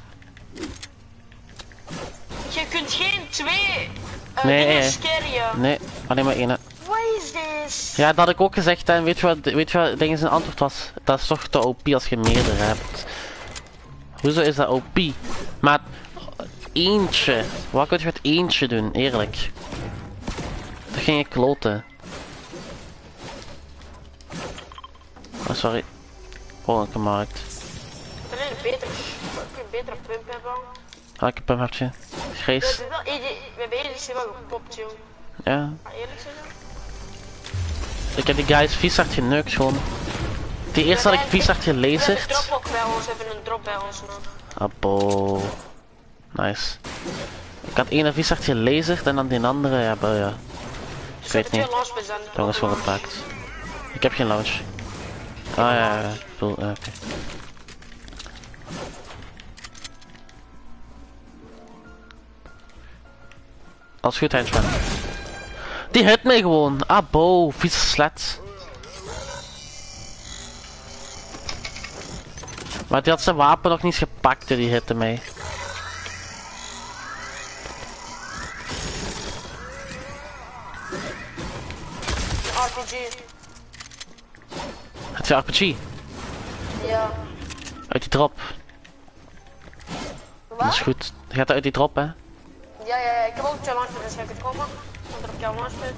Speaker 1: Je kunt geen twee uh,
Speaker 2: Nee,
Speaker 1: dingen
Speaker 2: nee.
Speaker 1: scarryen.
Speaker 2: Nee, alleen maar één.
Speaker 1: Wat is dit?
Speaker 2: Ja, dat had ik ook gezegd en weet je wat, weet je wat dingen zijn antwoord was? Dat is toch te O P als je meerdere hebt. Hoezo is dat O P? Maar eentje. Wat kun je met eentje doen, eerlijk? Dat ging je kloten. Oh, sorry. Volgende markt.
Speaker 1: Dat is een betere, een betere pump hebben.
Speaker 2: Welke pump heb je?
Speaker 1: We
Speaker 2: Grijs?
Speaker 1: hebben wel E D, we hebben E D C wel gepopt, joh.
Speaker 2: Ja.
Speaker 1: Maar eerlijk zeggen.
Speaker 2: Ik heb die guys vies hard geneukt gewoon. Die eerste had ik vies hard
Speaker 1: We hebben een
Speaker 2: gelazerd.
Speaker 1: drop ook bij ons, we hebben een drop bij ons, man.
Speaker 2: Abo. Nice. Ik had één vies hard gelazerd en dan die andere, ja, bah, ja. Ik weet niet. Dat was wel gepakt. Ik heb geen launch. Ah ja, ja, ja. Ik bedoel, ja, oké. Als goed, henchman. Die hit mij gewoon. Abo, vieze slet. Maar die had zijn wapen nog niet gepakt, die hitte mij.
Speaker 1: R P G.
Speaker 2: Het is een R P G.
Speaker 1: Ja.
Speaker 2: Uit die drop.
Speaker 1: Wat?
Speaker 2: Dat is goed. Gaat dat uit die drop, hè?
Speaker 1: Ja, ja, ja, ik heb ook twee launchpads, dus jij kunt komen. Want er op jouw launchpad.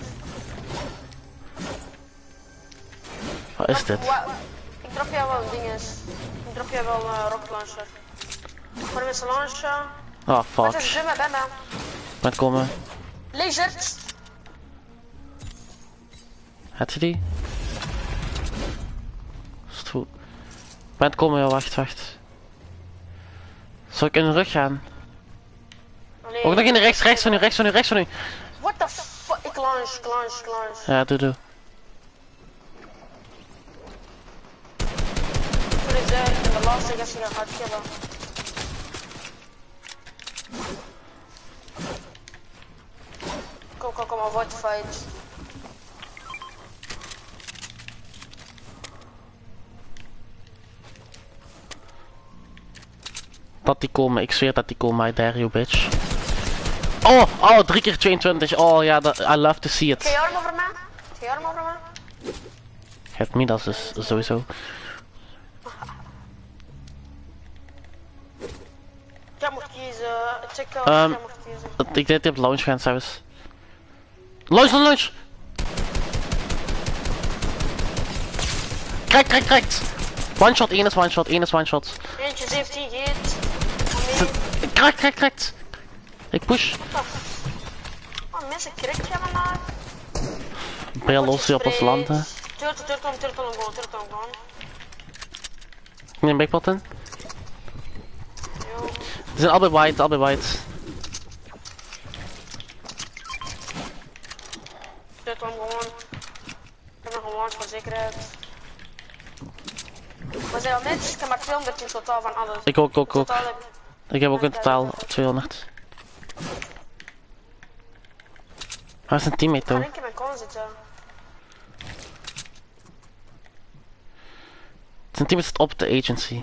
Speaker 2: Wat is dit?
Speaker 1: Wa- Ik drop jou wel dinges. Ik drop jou wel uh, rocket launcher. Voor de mensen launchen.
Speaker 2: Oh,
Speaker 1: Wat
Speaker 2: fuck.
Speaker 1: is het? Bij mij.
Speaker 2: Met komen.
Speaker 1: Lasers.
Speaker 2: Had je die? Is het goed? Met komen, ja, wacht, wacht. Zal ik in de rug gaan?
Speaker 1: Nee.
Speaker 2: Ook nog in de rechts, rechts van u, rechts van u, rechts van u.
Speaker 1: What the fuck? Ik launch, ik launch, ik launch.
Speaker 2: Ja, doe, doe.
Speaker 1: Toen ik zei, in de laatste gast die gaat hebben. Kom, kom, kom, avoid the fight.
Speaker 2: Dat die komen, ik zweer dat die komen, I dare you, bitch. Oh, oh, drie keer tweeëntwintig. Oh ja, dat, I love to see
Speaker 1: Ga je
Speaker 2: it.
Speaker 1: arm over mij? Ga je arm over mij?
Speaker 2: Het Midas dus sowieso.
Speaker 1: Jij moet kiezen. Check out,
Speaker 2: Ehm,
Speaker 1: jij moet kiezen.
Speaker 2: Ik denk dat hij op launch gaan zelfs. Launch, launch, launch! Krijgt, krijgt, krijgt! One shot, één is one shot, één is one shot.
Speaker 1: Eentje zeventien geeft. Nee.
Speaker 2: Krijgt, krijgt, krijgt! Ik push.
Speaker 1: Oh, mensen krikt gaan maar.
Speaker 2: Bril los hier op ons land, hè.
Speaker 1: Turtle, turtle, turtle, gewoon, turtle, gewoon.
Speaker 2: Ik neem backpot in.
Speaker 1: Yo.
Speaker 2: Ze zijn allebei white, allebei white.
Speaker 1: Turtle, gewoon. Ik heb nog een launch voor zekerheid. We zijn al netjes, ik heb maar tweehonderd in totaal van alles.
Speaker 2: Ik ook, ook, ook.
Speaker 1: Totaal heb
Speaker 2: Ik heb ook in totaal tweehonderd. Waar is een teammate
Speaker 1: ik ga
Speaker 2: toch?
Speaker 1: één keer mijn con zitten.
Speaker 2: Zijn teammate zit op de agency.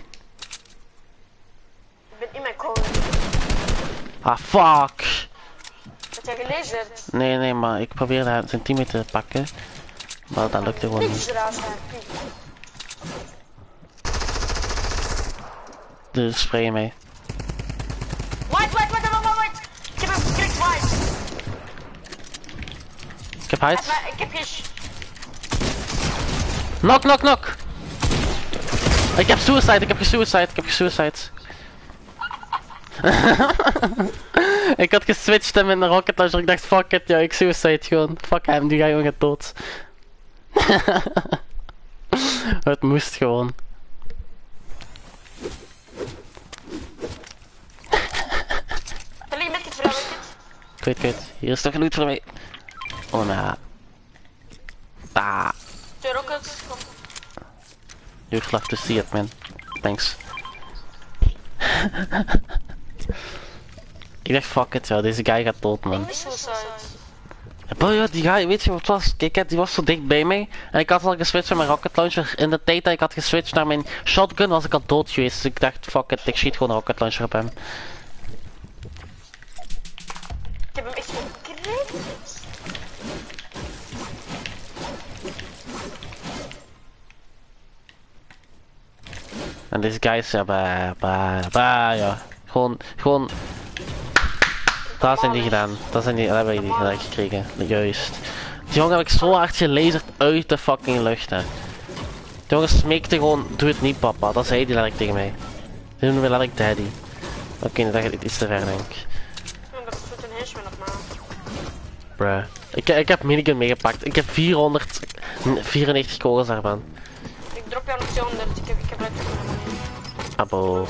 Speaker 1: Ik ben in mijn con.
Speaker 2: Ah, fuck!
Speaker 1: Heb jij gelazerd?
Speaker 2: Nee, nee, maar ik probeerde zijn teammate te pakken. Maar dat lukte gewoon
Speaker 1: Niks
Speaker 2: niet.
Speaker 1: eruit zijn.
Speaker 2: Dus spray je mee.
Speaker 1: White, white, white, white, white! Ik heb hem gekrikt, white!
Speaker 2: Ik heb height.
Speaker 1: Maar ik heb geen... sh-
Speaker 2: Knock, knock, knock! Ik heb suicide, ik heb gesuicide, ik heb gesuicide. Ik had geswitcht hem in de rocket launcher, ik dacht fuck it, ja, ik suicide gewoon. Fuck hem, die guy gaat dood. Het moest gewoon.
Speaker 1: Er liggen met het vrouw, weet je het?
Speaker 2: Ik weet, ik weet. Hier is toch loot voor mij. Oh nou. Ah.
Speaker 1: Twee rockets, kom.
Speaker 2: You'd love to see it, man. Thanks. Ik dacht fuck it, ja, deze guy gaat dood,
Speaker 1: Ik
Speaker 2: man.
Speaker 1: mis suicide.
Speaker 2: Bro, ja, die guy, weet je wat het was? Kijk, die was zo dicht bij mij. En ik had al geswitcht van mijn rocket launcher. In de tijd dat ik had geswitcht naar mijn shotgun was ik al dood geweest. Dus ik dacht, fuck it, ik schiet gewoon een rocket launcher op hem.
Speaker 1: Ik heb hem echt gekregen.
Speaker 2: En deze guys, ja, bah, bah, bah, ja. Gewoon, gewoon... Dat zijn die gedaan. Dat zijn die, dat hebben die gelijk gekregen. Juist. Die jongen heb ik zo hard gelazerd uit de fucking lucht, hè. Die jongen smeekte gewoon, doe het niet papa. Dat zei hij letterlijk tegen mij. Die noemde me letterlijk daddy. Oké, okay, dat gaat iets te ver, denk ik.
Speaker 1: Ja, dat is een henchman op me.
Speaker 2: Bruh. Ik, ik heb minigun meegepakt. Ik heb vierhonderdvierennegentig kogels daarvan.
Speaker 1: Ik drop jou nog tweehonderd. Ik heb, ik heb het helemaal niet.
Speaker 2: Abo.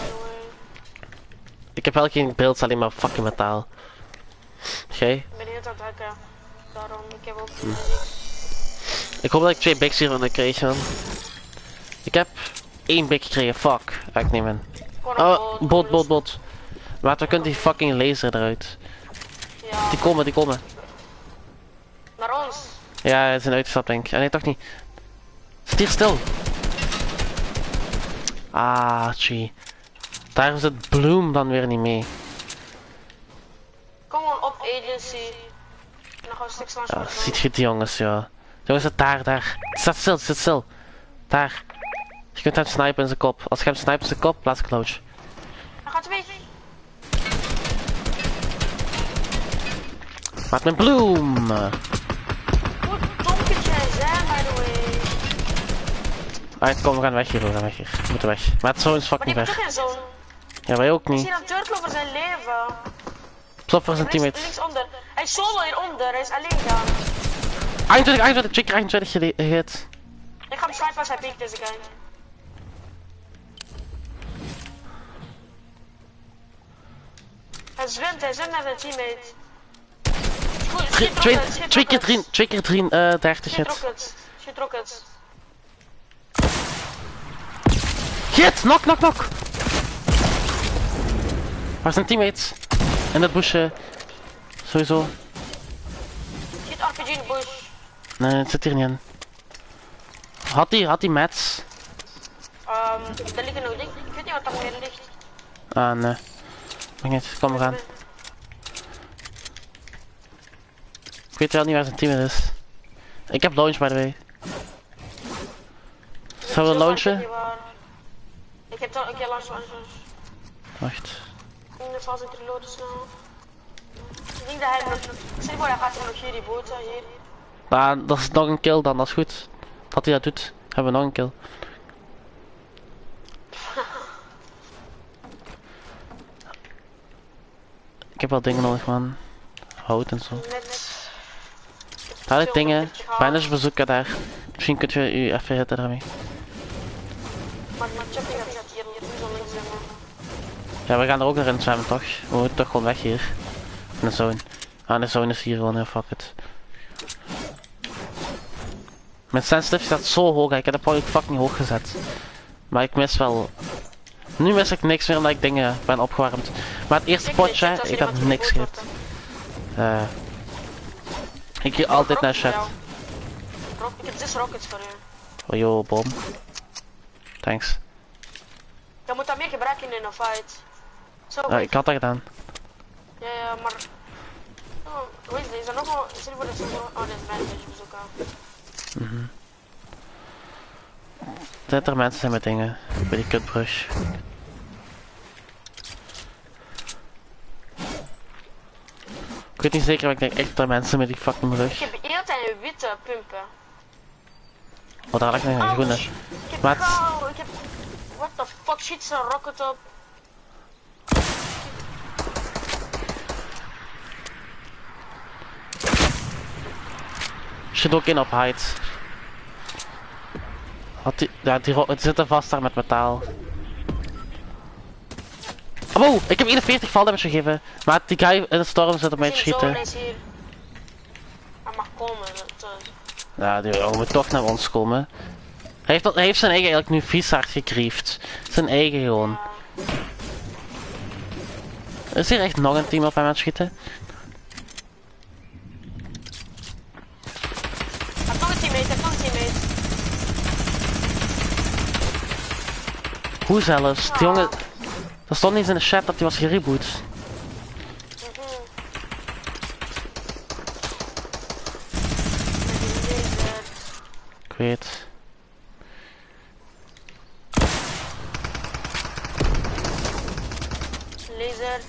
Speaker 2: Ik heb wel geen beeld, alleen maar fucking metaal. Jij?
Speaker 1: Ik ben heel aan het hacken. Daarom, ik heb ook
Speaker 2: hm.
Speaker 1: niks.
Speaker 2: Ik hoop dat ik twee bigs hiervan krijg, man. Ik heb één big gekregen, fuck. Ga ik nemen. Oh, bot, bot, bot. Maar we kunnen die fucking laser eruit.
Speaker 1: Ja.
Speaker 2: Die komen, die komen.
Speaker 1: Naar ons.
Speaker 2: Ja, ze zijn uitgestapt, denk ik. Ah, nee, toch niet. Zit hier stil. Ah, gee. Daar is het Bloom dan weer niet mee.
Speaker 1: Kom gewoon op agency. En dan gaan we een stuk langs.
Speaker 2: Ja, ziet je die jongens, ja. Jongens, het daar, daar. Het staat stil, het staat stil. Daar. Je kunt hem snipen in zijn kop. Als je hem snipt in zijn kop, plaats crouch.
Speaker 1: Hij gaat weg.
Speaker 2: Maak mijn Bloom.
Speaker 1: Hoe dom kun jij zijn, by the way?
Speaker 2: Alright, kom, we gaan weg hier, we gaan weg hier. We moeten weg. Maar het zoon is
Speaker 1: Maar
Speaker 2: fucking
Speaker 1: die heeft
Speaker 2: ver.
Speaker 1: toch geen zoon?
Speaker 2: Ja, wij ook
Speaker 1: Ik
Speaker 2: niet.
Speaker 1: zie hem turtelen voor zijn leven.
Speaker 2: Stop voor zijn
Speaker 1: Links,
Speaker 2: teammates.
Speaker 1: linksonder. Hij is solo hieronder, hij is alleen gaan.
Speaker 2: eenentwintig, eenentwintig, check eenentwintig gehit.
Speaker 1: Ik ga hem snipen als hij piekt, deze guy. Hij zwemt, hij zwemt naar zijn teammate. Goed, schiet
Speaker 2: Twee,
Speaker 1: rockets, schiet
Speaker 2: twee keer
Speaker 1: rockets.
Speaker 2: drie, twee keer drie, eh, dertig
Speaker 1: Schiet
Speaker 2: hit.
Speaker 1: rockets, schiet rockets.
Speaker 2: Hit, knock, knock, knock. Waar zijn teammates? In dat busje. Sowieso.
Speaker 1: Schiet R P G in de bush.
Speaker 2: Nee, het zit hier niet in. Had die, had die mats?
Speaker 1: Um, daar liggen nog dingen. Ik weet niet wat er meer ligt.
Speaker 2: Ah, nee. Mag niet, kom we gaan. Ik weet wel niet waar zijn team is. Ik heb launch by the way. Zullen we launchen?
Speaker 1: Ik heb toch een keer langs launchen.
Speaker 2: Wacht.
Speaker 1: In de fase ik reloaden snel. Ik denk dat hij nog... Stel je voor, hij gaat er nog hier die boten, hier.
Speaker 2: Nou, dat is nog een kill dan, dat is goed. Dat hij dat doet, hebben we nog een kill. Ik heb wel dingen nodig, man. Hout en zo.
Speaker 1: Net.
Speaker 2: Daar ligt dingen. Bijna bezoeken daar. Misschien kunt je u even hitten daarmee.
Speaker 1: Maar mijn jumping gaat hier niet zo links zijn.
Speaker 2: Ja, we gaan er ook naar in zwemmen, toch? We moeten toch gewoon weg hier. In de zone. Ah, de zone is hier gewoon, ja, fuck it. Mijn sensitive staat zo hoog, ik heb de power fucking hoog gezet. Maar ik mis wel... Nu mis ik niks meer omdat ik dingen ben opgewarmd. Maar het eerste potje, ik had niks gehit. Uh, ik hier altijd naar chat.
Speaker 1: Ik heb zes rockets voor u.
Speaker 2: Oh yo, bom. Thanks.
Speaker 1: Je moet dat meer gebruiken in een fight. Zo,
Speaker 2: Uh, ik had dat gedaan.
Speaker 1: Ja, ja, maar... Oh, hoe is dit? Is er nog wel... Stel je voor dat ze zo... Oh, dit is mijn beetje bezoeken.
Speaker 2: Mhm. Dat er mensen zijn met dingen. Bij die kutbrug. Ik weet niet zeker, maar ik denk echt dat er mensen met die fucking brug.
Speaker 1: Ik heb heel tijd witte pumpen.
Speaker 2: Oh, daar lag nog een groene.
Speaker 1: Ik heb
Speaker 2: Wat?
Speaker 1: gauw, ik heb... What the fuck, schiet zo'n rocket op.
Speaker 2: Zit ook in op height. Had die, ja, die het zit er vast daar met metaal. Oh, wow, ik heb eenenveertig fall damage gegeven. Maar die guy in de storm zit op mij te schieten.
Speaker 1: Hij mag komen. Dat, uh...
Speaker 2: Ja, die jongen moet toch naar ons komen. Hij heeft, hij heeft zijn eigen eigenlijk nu vies hard gegriefd. Zijn eigen gewoon.
Speaker 1: Ja.
Speaker 2: Is hier echt nog een team op hem aan het schieten? Hoe zelfs? Die jongen... Er stond niet eens in de chat dat hij was gereboot. Ik weet.
Speaker 1: Laser.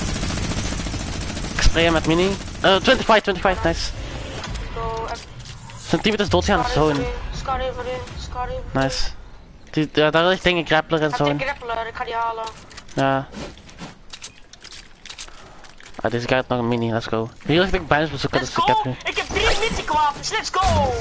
Speaker 2: Ik spray hem met mini. Uh, vijfentwintig, vijfentwintig, nice.
Speaker 1: Go.
Speaker 2: Zijn team is doodgaan, zo in.
Speaker 1: Scar even in. Scar even in.
Speaker 2: Nice. Die, ja, daar ligt dingen, grappler en
Speaker 1: Heb
Speaker 2: zo
Speaker 1: je
Speaker 2: in.
Speaker 1: een grappler? Ik ga die halen.
Speaker 2: Ja. Ah, deze guy heeft nog een mini, let's go. Hier ligt ik bijna bezoeken, dus
Speaker 1: Let's
Speaker 2: ik heb
Speaker 1: go!
Speaker 2: nu.
Speaker 1: Ik heb drie mythic wapens, let's go!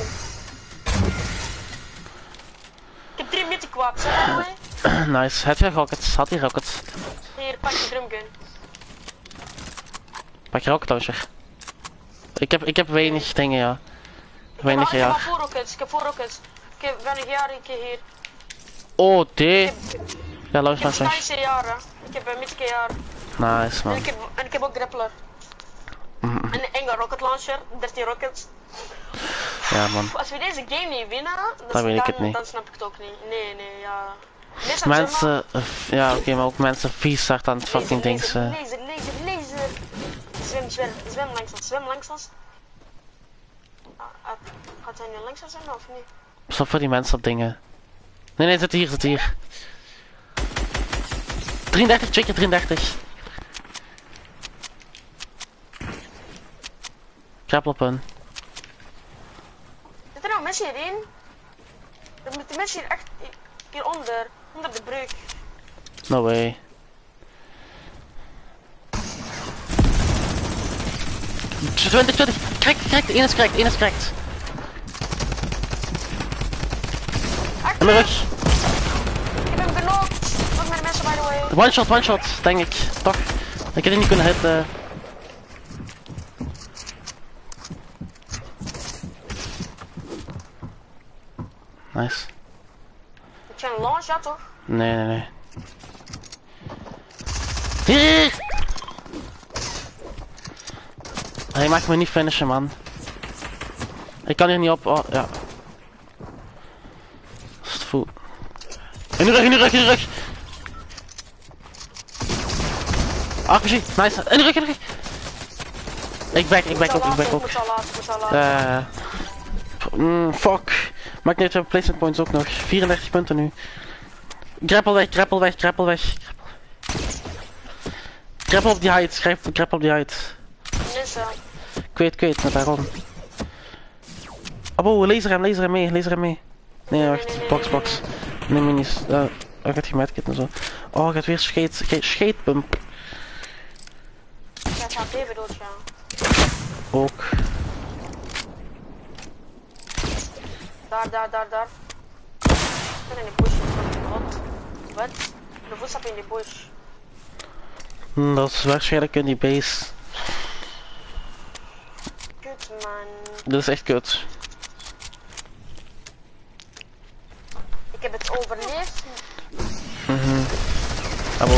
Speaker 1: Ik heb drie mythic wapens, hè, boy?
Speaker 2: Nice. Had je rockets? Had hij rockets?
Speaker 1: Hier, pak je drumgun.
Speaker 2: Pak je rocket launcher? Ik heb, ik heb weinig dingen, ja.
Speaker 1: Ik
Speaker 2: Weinig,
Speaker 1: heb, ik heb
Speaker 2: ja.
Speaker 1: al voor rockets, ik heb voor rockets. Ik heb ben ik jaren een keer hier.
Speaker 2: Oh, die.
Speaker 1: Ik heb,
Speaker 2: Ja, launch
Speaker 1: ik heb
Speaker 2: launcher.
Speaker 1: Stijnse jaren. Ik heb een mythic jaren.
Speaker 2: Nice,
Speaker 1: En
Speaker 2: man.
Speaker 1: ik heb, en ik heb ook grappler.
Speaker 2: Mm,
Speaker 1: En een enge rocket launcher, dertien rockets.
Speaker 2: Ja, man.
Speaker 1: Als we deze game niet winnen, dan,
Speaker 2: Dan weet ik het
Speaker 1: dan,
Speaker 2: niet.
Speaker 1: dan snap ik het ook niet. Nee, nee, ja. Meestal
Speaker 2: Mensen, uh, ja oké, maar ook mensen vies hard aan het fucking ding.
Speaker 1: Laser,
Speaker 2: Uh.
Speaker 1: laser, laser, laser. Zwem, zwem, zwem langs ons, zwem langs ons. Ah, ah, gaat hij nu langs ons zwemmen of niet?
Speaker 2: Stop voor die mensen op dingen. Nee, nee, zit hier, zit hier. drieëndertig, twee keer drieëndertig. Grappel op hun.
Speaker 1: Zitten er nou mensen hierin? Er moeten mensen hier echt hi- hieronder, onder de brug.
Speaker 2: No way. twintig, twintig. Krijg, krijg, één is correct, één is correct. En mijn rug.
Speaker 1: Ik heb hem genokt. Nog meer mensen, by the way.
Speaker 2: One shot, one shot, denk ik. Toch? Ik heb die niet kunnen hitten. Nice.
Speaker 1: Ik ga een launch, ja toch?
Speaker 2: Nee, nee, nee. Hier! Hij maakt me niet finishen, man. Ik kan hier niet op. Oh, ja. Dat is het voel. In de rug, in de rug, in de rug! R P G, nice. In de rug, in de rug! Ik back, ik back ook, ik back
Speaker 1: Ik
Speaker 2: ook.
Speaker 1: moet al laten, ik moet al laten.
Speaker 2: Eh. Mm, fuck. Maak net even placement points ook nog. vierendertig punten nu. Grappel weg, grappel weg, grappel weg. Grappel op die height, grappel, grappel op die height.
Speaker 1: Mensen.
Speaker 2: Ik weet, ik weet, maar daarom. Abo, laser hem, laser hem mee, laser hem mee. Nee, wacht, box, box. Nee, minis. Uh, oh, gaat je medkit en zo. Oh, gaat weer scheet, scheetpump.
Speaker 1: Ja, het gaat even doodgaan.
Speaker 2: Ook.
Speaker 1: Daar, daar, daar, daar. Ik ben in de bush. Wat? Wat? De voetstap in de bush.
Speaker 2: Hm, dat is waarschijnlijk in die base.
Speaker 1: Kut, man.
Speaker 2: Dat is echt kut.
Speaker 1: Ik heb het overleefd.
Speaker 2: Mhm. Abo.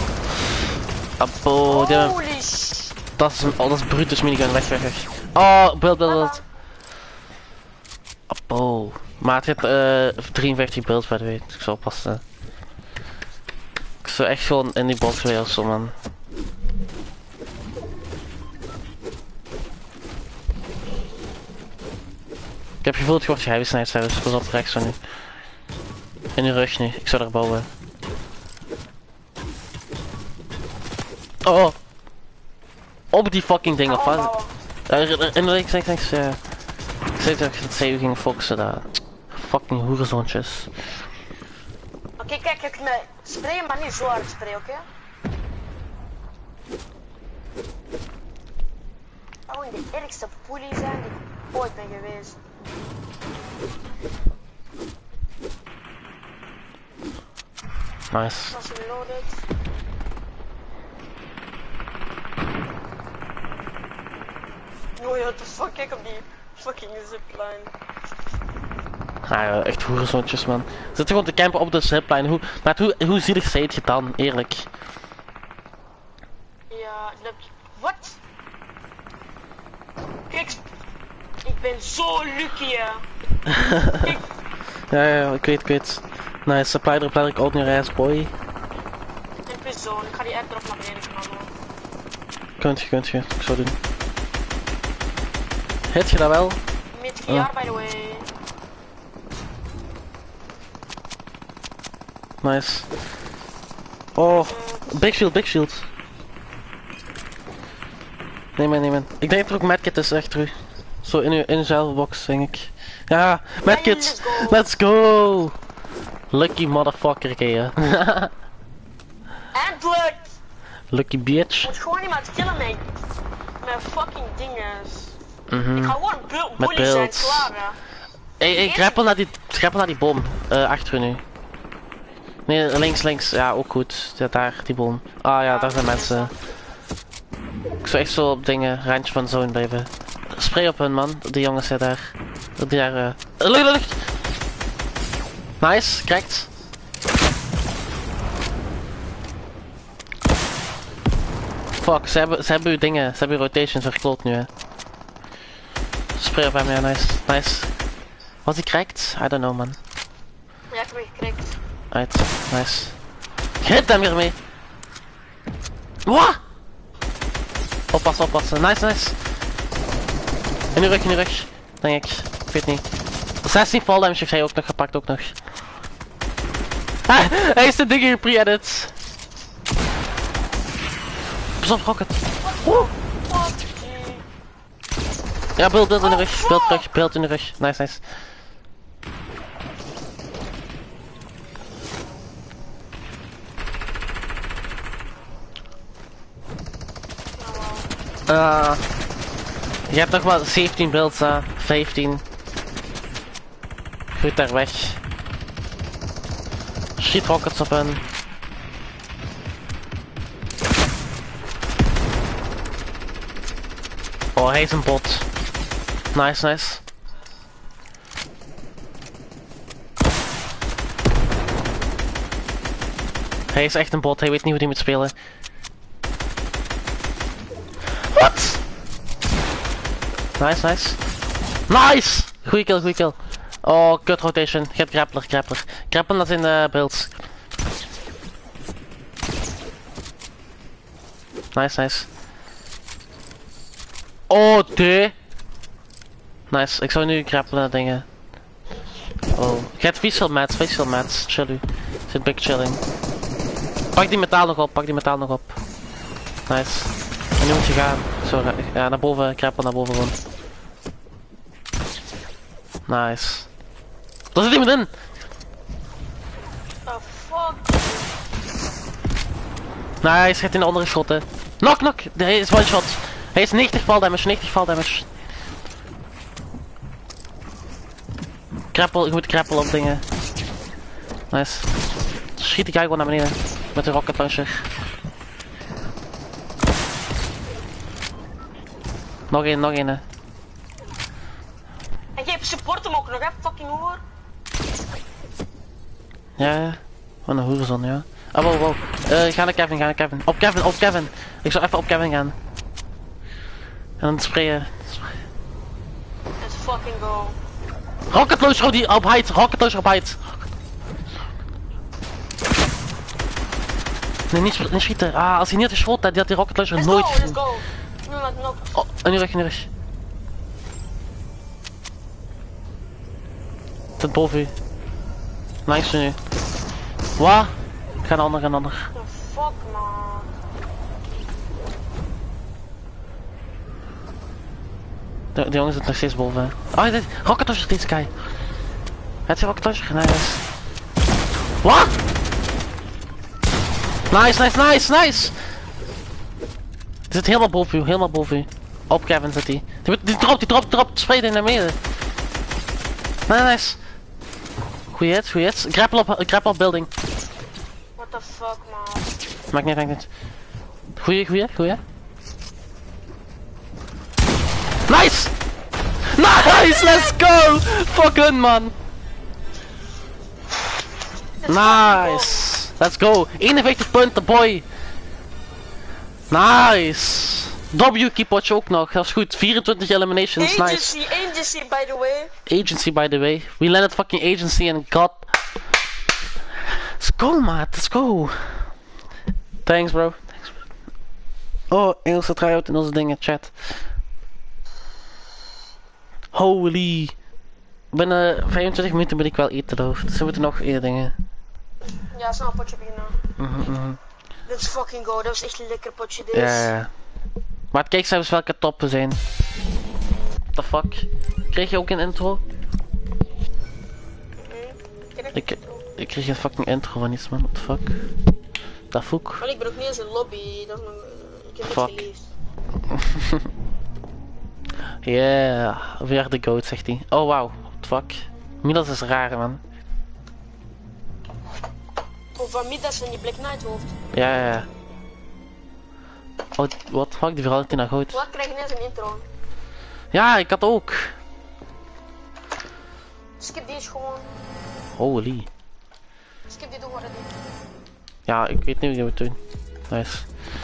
Speaker 2: Abo, die hebben-
Speaker 1: Holy sh...
Speaker 2: dat is een, oh, dat is Brutus minigun, weg, weg, weg. Oh, beeld, beeld, beeld. Abo. Maar het heeft uh, drieënveertig beeld bij de weet. Ik zal oppassen. Ik zou echt gewoon in die box weer of zo, man. Ik heb gevoeld, het wordt geheavy snijdt zelfs. Pas op rechts van nu. In de rug nu. Ik zou er bouwen. Oh, oh. Op die fucking ding of wat? Uh, in de reeks, rechts, rechts. Ja. Ik zei dat ik zei we gingen focussen daar. Fucking hoerenzoontjes.
Speaker 1: Oké, okay, kijk, ik me sprayen, maar niet zo hard sprayen, oké? Okay? Gewoon de ergste poelie zijn die ik ooit ben geweest.
Speaker 2: Nice.
Speaker 1: Als je loaded. Oh ja, what the fuck, kijk op die fucking zipline.
Speaker 2: Ah ja, echt hoerenzoontjes, man. Ze zitten gewoon te campen op de zipline. Hoe, maar hoe, hoe zielig zijt je dan, eerlijk?
Speaker 1: Ja, dat... Wat? Kijk, ik ben zo lucky, ja. Kijk.
Speaker 2: Ja, ja, ik weet, ik weet. Nice, supply drop letterlijk out naar ass boy.
Speaker 1: In prison, ik ga die airdrop naar beneden knallen.
Speaker 2: Kunt je, kunt je. Ik zou doen. Hit je dat wel?
Speaker 1: Met G R by the way.
Speaker 2: Nice. Oh, big shield, big shield. Nee man, nee man. Ik denk dat er ook medkit is, echt terug. Zo in uw, in uw zelfbox, denk ik. Ja, medkit! Let's go! Lucky motherfucker, kijk.
Speaker 1: Eindelijk!
Speaker 2: Lucky bitch.
Speaker 1: Moet gewoon iemand killen met, met fucking dinges.
Speaker 2: Mhm.
Speaker 1: Ik ga gewoon bu
Speaker 2: Met
Speaker 1: bully zijn,
Speaker 2: beeld.
Speaker 1: klaar hè.
Speaker 2: Hey, hey, grappel naar die, grappel naar die boom. Uh, achter nu. Nee, links, links. Ja, ook goed. Ja, daar, die boom. Ah ja, daar zijn mensen. Ik zou echt zo op dingen, randje van zone blijven. Spray op hun man, die jongens zijn daar. Die daar, uh... lucht, lucht! Nice, correct. Fuck, ze hebben, ze hebben uw dingen, ze hebben uw rotations verkloot nu hè. Spray op hem, ja, nice. Nice. Was hij correct? I don't know man.
Speaker 1: Ja, ik heb hem gekrikt.
Speaker 2: Right, nice. Hit hem weer mee. Wat? Oppassen, oppassen. Nice, nice. In uw rug, in uw rug. Denk ik. Ik weet niet. zestien fall damage heeft hij ook nog gepakt, ook nog. Ah, hij is de dingen pre-edit. Pas op, rocket. Oeh. Ja, beeld, beeld in de rug. Beeld terug, beeld in de rug. Nice, nice. Uh, je hebt nog maar zeventien beelds, uh, vijftien. Goed daar weg. Schiet rockets op hen. Oh, hij is een bot. Nice, nice. Hij is echt een bot, hij weet niet hoe hij moet spelen. Wat? Nice, nice. Nice! Goeie kill, goeie kill. Oh, cut rotation. Je hebt grappler, grappler. Grappler dat in de builds. Nice, nice. Oh, de. Nice, ik zou nu grappelen naar dingen. Oh. Je hebt facial mats, facial mats. Chill u. Zit big chilling. Pak die metaal nog op, pak die metaal nog op. Nice. En nu moet je gaan. Zo, ja, naar boven, krappel naar boven gewoon. Nice. Daar zit iemand in!
Speaker 1: Oh fuck.
Speaker 2: Nice, gaat in de andere schotten. Knock, knock! Hij is one shot. Hij is negentig fall damage, negentig fall damage. Krappel, je moet krappel op dingen. Nice. Schiet die guy gewoon naar beneden. Met de rocket launcher. Nog één, nog één. Hè.
Speaker 1: En je hebt support hem ook nog, hè? Fucking hoer.
Speaker 2: Ja, ja. Wat een hoerzon, ja. Ah, wow, wow. Uh, ga naar Kevin, ga naar Kevin. Op Kevin, op Kevin. Ik zou even op Kevin gaan. En dan sprayen.
Speaker 1: Let's fucking go.
Speaker 2: Rocket launcher op die op height. Rocket launcher op height. Nee, niet, niet schieten. Ah, als hij niet had geschoten, die had die rocket launcher
Speaker 1: Let's
Speaker 2: nooit
Speaker 1: go,
Speaker 2: gezien.
Speaker 1: let's go. Nu laat nog.
Speaker 2: Oh, in de rug, in de rug. Tot boven u. Nice nu. Wat? Ik ga een ander, een ander.
Speaker 1: The fuck man.
Speaker 2: De, de jongen zit nog steeds boven. Oh, dit rocket launcher deze guy. Het is rocket launcher. Nice. Wat? Nice, nice, nice, nice. Die zit helemaal boven u, helemaal boven u. Op Kevin zit hij. Die, die dropt, die dropt, dropt. Spreid in naar beneden. Nice, nice. Goeie hits, goeie hits. Grapple op, grapple op building.
Speaker 1: What the fuck man.
Speaker 2: Maakt niet, maakt niet. Goeie, goeie, goeie. Nice! Nice, let's go! Fuck hun man. Nice. Let's go. eenenveertig punten, boy. Nice. W keepwatch ook nog. Dat is goed. vierentwintig eliminations.
Speaker 1: Agency,
Speaker 2: Nice.
Speaker 1: agency by the way.
Speaker 2: Agency by the way. We landed fucking agency and got Let's go, maat. Let's go. Thanks, bro. Thanks. Oh, Engelse try-out in onze dingen, chat. Holy. Binnen vijfentwintig minuten ben ik wel eten hoofd. Dus we moeten nog eerder dingen.
Speaker 1: Ja, snel een potje beginnen.
Speaker 2: Mhm, mhm.
Speaker 1: Let's fucking go, dat was echt een lekker potje dit.
Speaker 2: Ja, ja, ja. Maar het kijkcijfers welke toppen zijn. What the fuck? Kreeg je ook een intro?
Speaker 1: Mm-hmm.
Speaker 2: Ik, ik kreeg een fucking intro van iets, man. What the fuck? Dat fuck.
Speaker 1: Maar ik ben ook niet eens in lobby, dat is nog, ik heb
Speaker 2: Fuck.
Speaker 1: niks geleefd.
Speaker 2: Yeah, we are the goat, zegt hij. Oh wow, what the fuck. Midas is raar, man.
Speaker 1: Of van Midas van die Black Knight hoofd.
Speaker 2: Ja, ja, ja. Oh, what the fuck, die verandert hij naar goud.
Speaker 1: Wat krijg je net een intro?
Speaker 2: Ja, ik had ook.
Speaker 1: Skip deze gewoon.
Speaker 2: Holy.
Speaker 1: Skip dit ook maar niet.
Speaker 2: Ja, ik weet niet hoe je moet doen. Nice.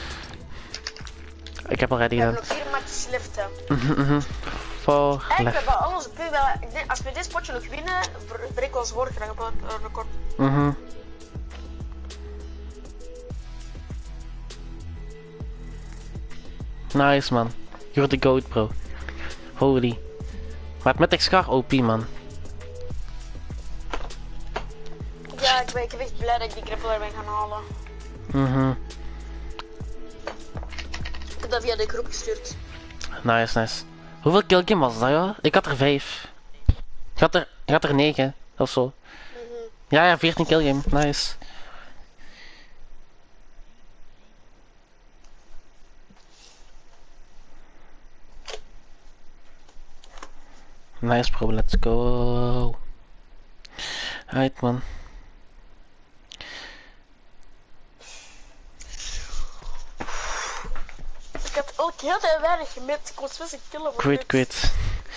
Speaker 2: Ik heb al ready
Speaker 1: We hebben
Speaker 2: gedaan.
Speaker 1: nog vier matches left, hè.
Speaker 2: Mhm, mhm. Voor
Speaker 1: Eigenlijk, we
Speaker 2: left.
Speaker 1: hebben al onze punten wel. Ik denk, als we dit spotje nog winnen, bre- breken we ons woordrecord.
Speaker 2: Mhm. Nice, man. You're the goat, bro. Holy. Maar met X-Car O P, man.
Speaker 1: Ja, ik ben, ik ben echt blij dat ik die grappler ben gaan halen.
Speaker 2: Mhm.
Speaker 1: Ik heb dat via de groep gestuurd.
Speaker 2: Nice, nice. Hoeveel killgame was dat, ja? Ik had er vijf. Ik had er, ik had er negen, of zo.
Speaker 1: Mhm.
Speaker 2: Ja, ja, veertien killgame. Nice. Nice, bro. Let's go. Right, man.
Speaker 1: Ik had ook heel te weinig gemist. Ik was best een killer voor
Speaker 2: Great,
Speaker 1: dit.
Speaker 2: great.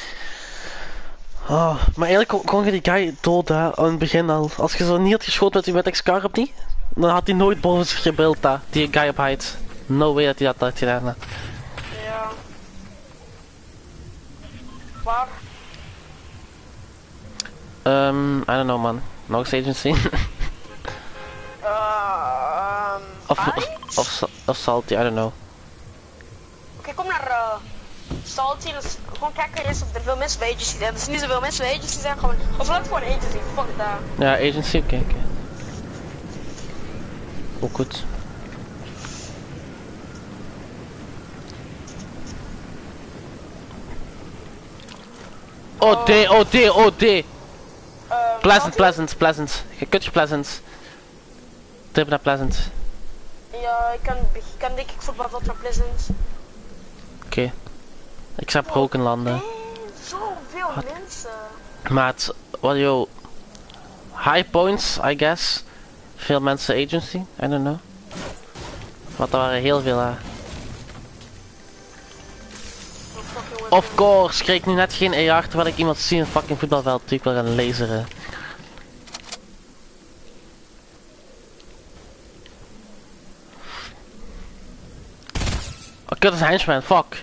Speaker 2: Oh, maar eigenlijk kon, kon je die guy dood, hè, aan het begin al. Als je zo niet had geschoten met die met X-Car op die, dan had hij nooit boven zich gebeeld, hè, die guy op height. No way dat hij dat had gedaan, hè.
Speaker 1: Ja. Waar?
Speaker 2: Um, I don't know, man. Nog eens agency.
Speaker 1: Uh, um,
Speaker 2: of,
Speaker 1: Arie?
Speaker 2: of, of, sa- of salty, I don't know.
Speaker 1: Oké, kom naar uh, Salty. Dus gewoon kijken eerst of er veel mensen bij agency zijn. Als er niet zoveel mensen bij agency zijn, gewoon. Of laat gewoon agency. Fuck dat.
Speaker 2: Ja, agency, oké, oké. Ook goed. Oh, D, oh, D, oh, D.
Speaker 1: Uh,
Speaker 2: Pleasant,
Speaker 1: Salty?
Speaker 2: pleasant, pleasant. Je kunt je pleasant. Tip naar pleasant.
Speaker 1: Ja, ik kan, ik kan denk ik voetbal tot van Pleasant.
Speaker 2: Oké. Okay. Ik zou broken landen.
Speaker 1: Nee, zoveel mensen.
Speaker 2: Maat, wat yo. High points, I guess. Veel mensen agency, I don't know. Want er waren heel veel, hè. Of course, kreeg ik nu net geen A R terwijl ik iemand zie in een fucking voetbalveld. Natuurlijk wel gaan laseren. Oh, kut is een henchman, fuck.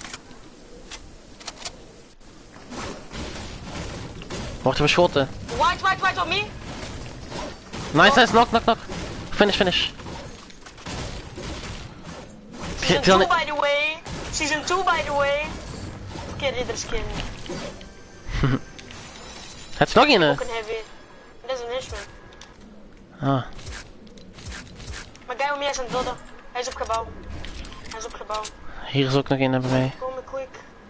Speaker 2: Wordt er beschoten.
Speaker 1: White, white, white on me.
Speaker 2: Nice, nice, knock, knock, knock. Finish, finish.
Speaker 1: Season
Speaker 2: Kill
Speaker 1: two,
Speaker 2: it.
Speaker 1: by the way. Season two, by the way. Oké, okay, Ridder skin.
Speaker 2: Het is nog een.
Speaker 1: Ook een heavy. Dat is een henchman.
Speaker 2: Ah.
Speaker 1: Maar guy om mij is aan het dodden. Hij is op gebouw. Hij is op gebouw.
Speaker 2: Hier is ook nog een bij mij.
Speaker 1: Kom me quick.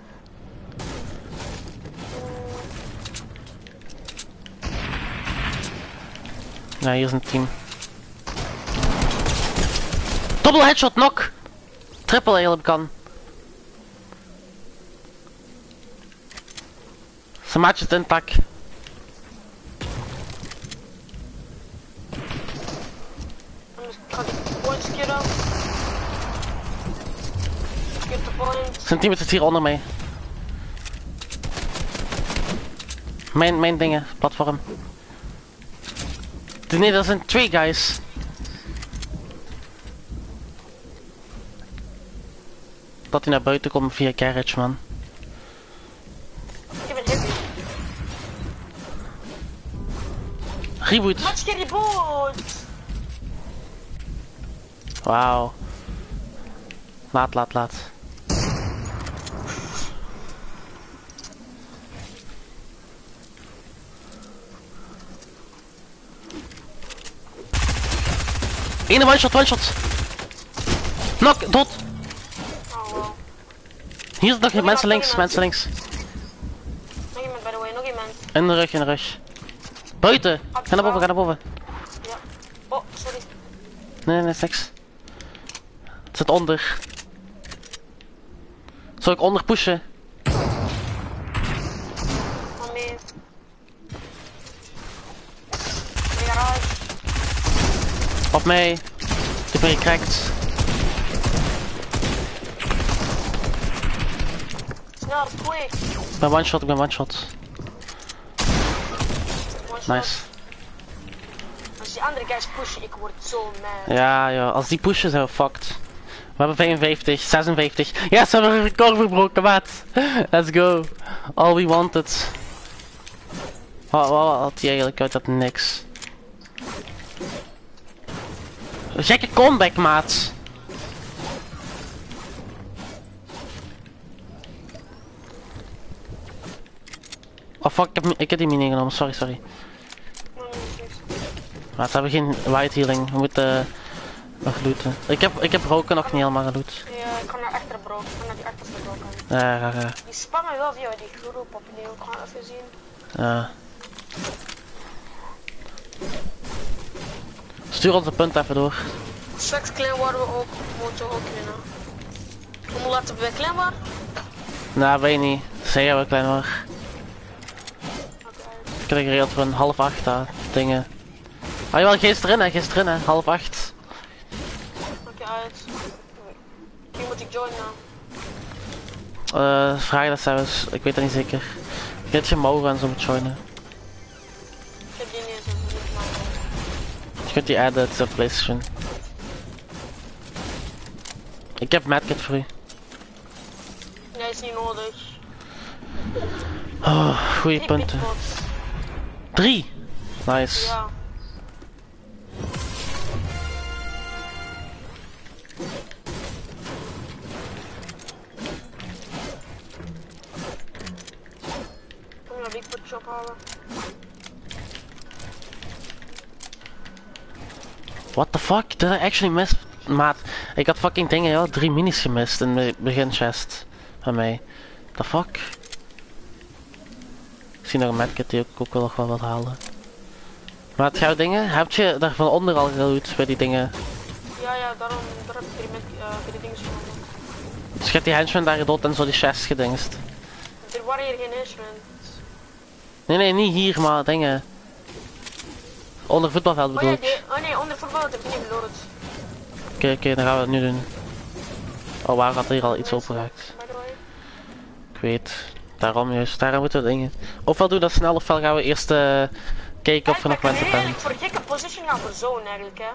Speaker 2: Ja, hier is een team. Double headshot, knock! Triple heel kan. Ze maatje het in tak.
Speaker 1: Anders ga ik de points killen. Skip de point.
Speaker 2: Zijn team zit hier onder mij. Mijn, mijn dingen, platform. Nee, dat zijn twee guys. Dat hij naar buiten komt via carriage, man.
Speaker 1: Ik heb een heavy.
Speaker 2: Reboot.
Speaker 1: Matchje reboot.
Speaker 2: Wauw. Laat, laat, laat. Ene one shot, one shot. Knock, dood.
Speaker 1: Oh wow.
Speaker 2: Hier is nog
Speaker 1: iemand,
Speaker 2: mensen
Speaker 1: nog
Speaker 2: links,
Speaker 1: iemand.
Speaker 2: mensen links.
Speaker 1: Nog iemand by the way, nog iemand.
Speaker 2: In de rug, in de rug. Buiten. Ga naar boven, ga naar boven.
Speaker 1: Ja. Oh, sorry.
Speaker 2: Nee, nee, is niks. Het zit onder. Zal ik onder pushen?
Speaker 1: Kom mee. De garage.
Speaker 2: Op mij. Ik ben gecrackt.
Speaker 1: Snel, quick.
Speaker 2: Ik ben one shot, ik ben one shot.
Speaker 1: One shot.
Speaker 2: Nice.
Speaker 1: Als die andere guys pushen, ik word zo mad.
Speaker 2: Ja, ja, als die pushen zijn we fucked. We hebben vijfenvijftig, zesenvijftig. Yes, we hebben een record verbroken, maat. Let's go. All we wanted. Wat, wat had hij eigenlijk uit dat niks? Gekke comeback, maat. Oh fuck, ik heb, ik heb die mini genomen, sorry, sorry.
Speaker 1: Nee, nee, nee.
Speaker 2: Maar we hebben geen white healing, we moeten uh, nog looten. Ik heb, ik heb roken nog niet helemaal geloot.
Speaker 1: Ja, ik kan naar achter broken, ik kan naar die achterste broken.
Speaker 2: Ja, ja, ja.
Speaker 1: Die spammen wel via die groep opnieuw, ik ga even zien.
Speaker 2: Ja. Stuur onze punt even door.
Speaker 1: Straks klein worden we ook, moeten we ook winnen. Hoe laten we klein worden?
Speaker 2: Nou, weet niet. Zeg jij wel klein hoor.
Speaker 1: Oké,
Speaker 2: Ik krijg er voor een half acht aan dingen. Ah jawel, geest erin hè, geest erin hè, half acht.
Speaker 1: oké, uit. Wie moet ik joinen nou?
Speaker 2: Uh, vraag dat zelfs, ik weet dat niet zeker. Ik weet dat je Maura en zo moet joinen.
Speaker 1: Ik heb die niet eens, dat is niet maar.
Speaker 2: Je kunt die adden, het is op PlayStation. Ik heb medkit voor u.
Speaker 1: Nee, is niet nodig.
Speaker 2: Oh, goede
Speaker 1: Drie
Speaker 2: punten.
Speaker 1: pitpots.
Speaker 2: Drie! Nice.
Speaker 1: Ja. Kom je naar Big Pot Shop halen?
Speaker 2: What the fuck? Did I actually miss? Maat, ik had fucking dingen, joh. Drie minis gemist in de begin chest van mij. The fuck? Ik zie nog een medkit die ik ook wel nog wel wat halen. Maar het jouw dingen? Heb je daar van onder al geloot bij die dingen?
Speaker 1: Ja, ja, daarom daar heb ik die, met, uh, die dingen gevonden.
Speaker 2: Dus je hebt die henchman daar gedood en zo die chest gedingst.
Speaker 1: Er waren hier geen henchmen.
Speaker 2: Nee, nee, niet hier, maar dingen. Onder voetbalveld
Speaker 1: Oh
Speaker 2: bedoel
Speaker 1: ja,
Speaker 2: ik.
Speaker 1: die, oh nee, onder voetbal heb ik niet geloord.
Speaker 2: Oké, oké, dan gaan we het nu doen. Oh, waar had hier al iets opgeraakt?
Speaker 1: By the way.
Speaker 2: Ik weet. Daarom juist, daarom moeten we dingen. Ofwel doen we dat snel, ofwel gaan we eerst uh, kijken of we nog mensen
Speaker 1: hebben.
Speaker 2: hebben.
Speaker 1: Ik voor gekke position gaan voor zone eigenlijk, hè.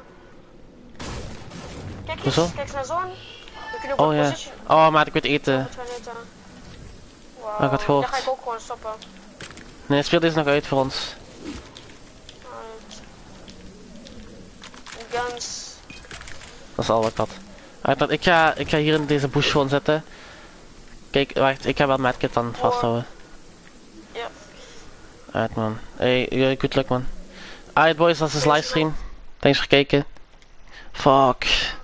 Speaker 1: Kijk
Speaker 2: Hoezo?
Speaker 1: eens, kijk eens naar zone. We kunnen voor
Speaker 2: Oh ja.
Speaker 1: position.
Speaker 2: Oh, maar ik weet eten.
Speaker 1: Moeten we eten. Wow.
Speaker 2: Oh, ik had gehoord.
Speaker 1: Dan ga ik ook gewoon stoppen.
Speaker 2: Nee, speel deze nog uit voor ons.
Speaker 1: Alright. Guns.
Speaker 2: Dat is al wat ik had. Uit, ik, ga, ik ga hier in deze bush gewoon zitten. Kijk, wacht, ik ga wel medkit dan vasthouden.
Speaker 1: Ja.
Speaker 2: Uit man. Hey, uh, good luck man. Alright boys, dat is de livestream. Thanks voor het kijken. Fuck.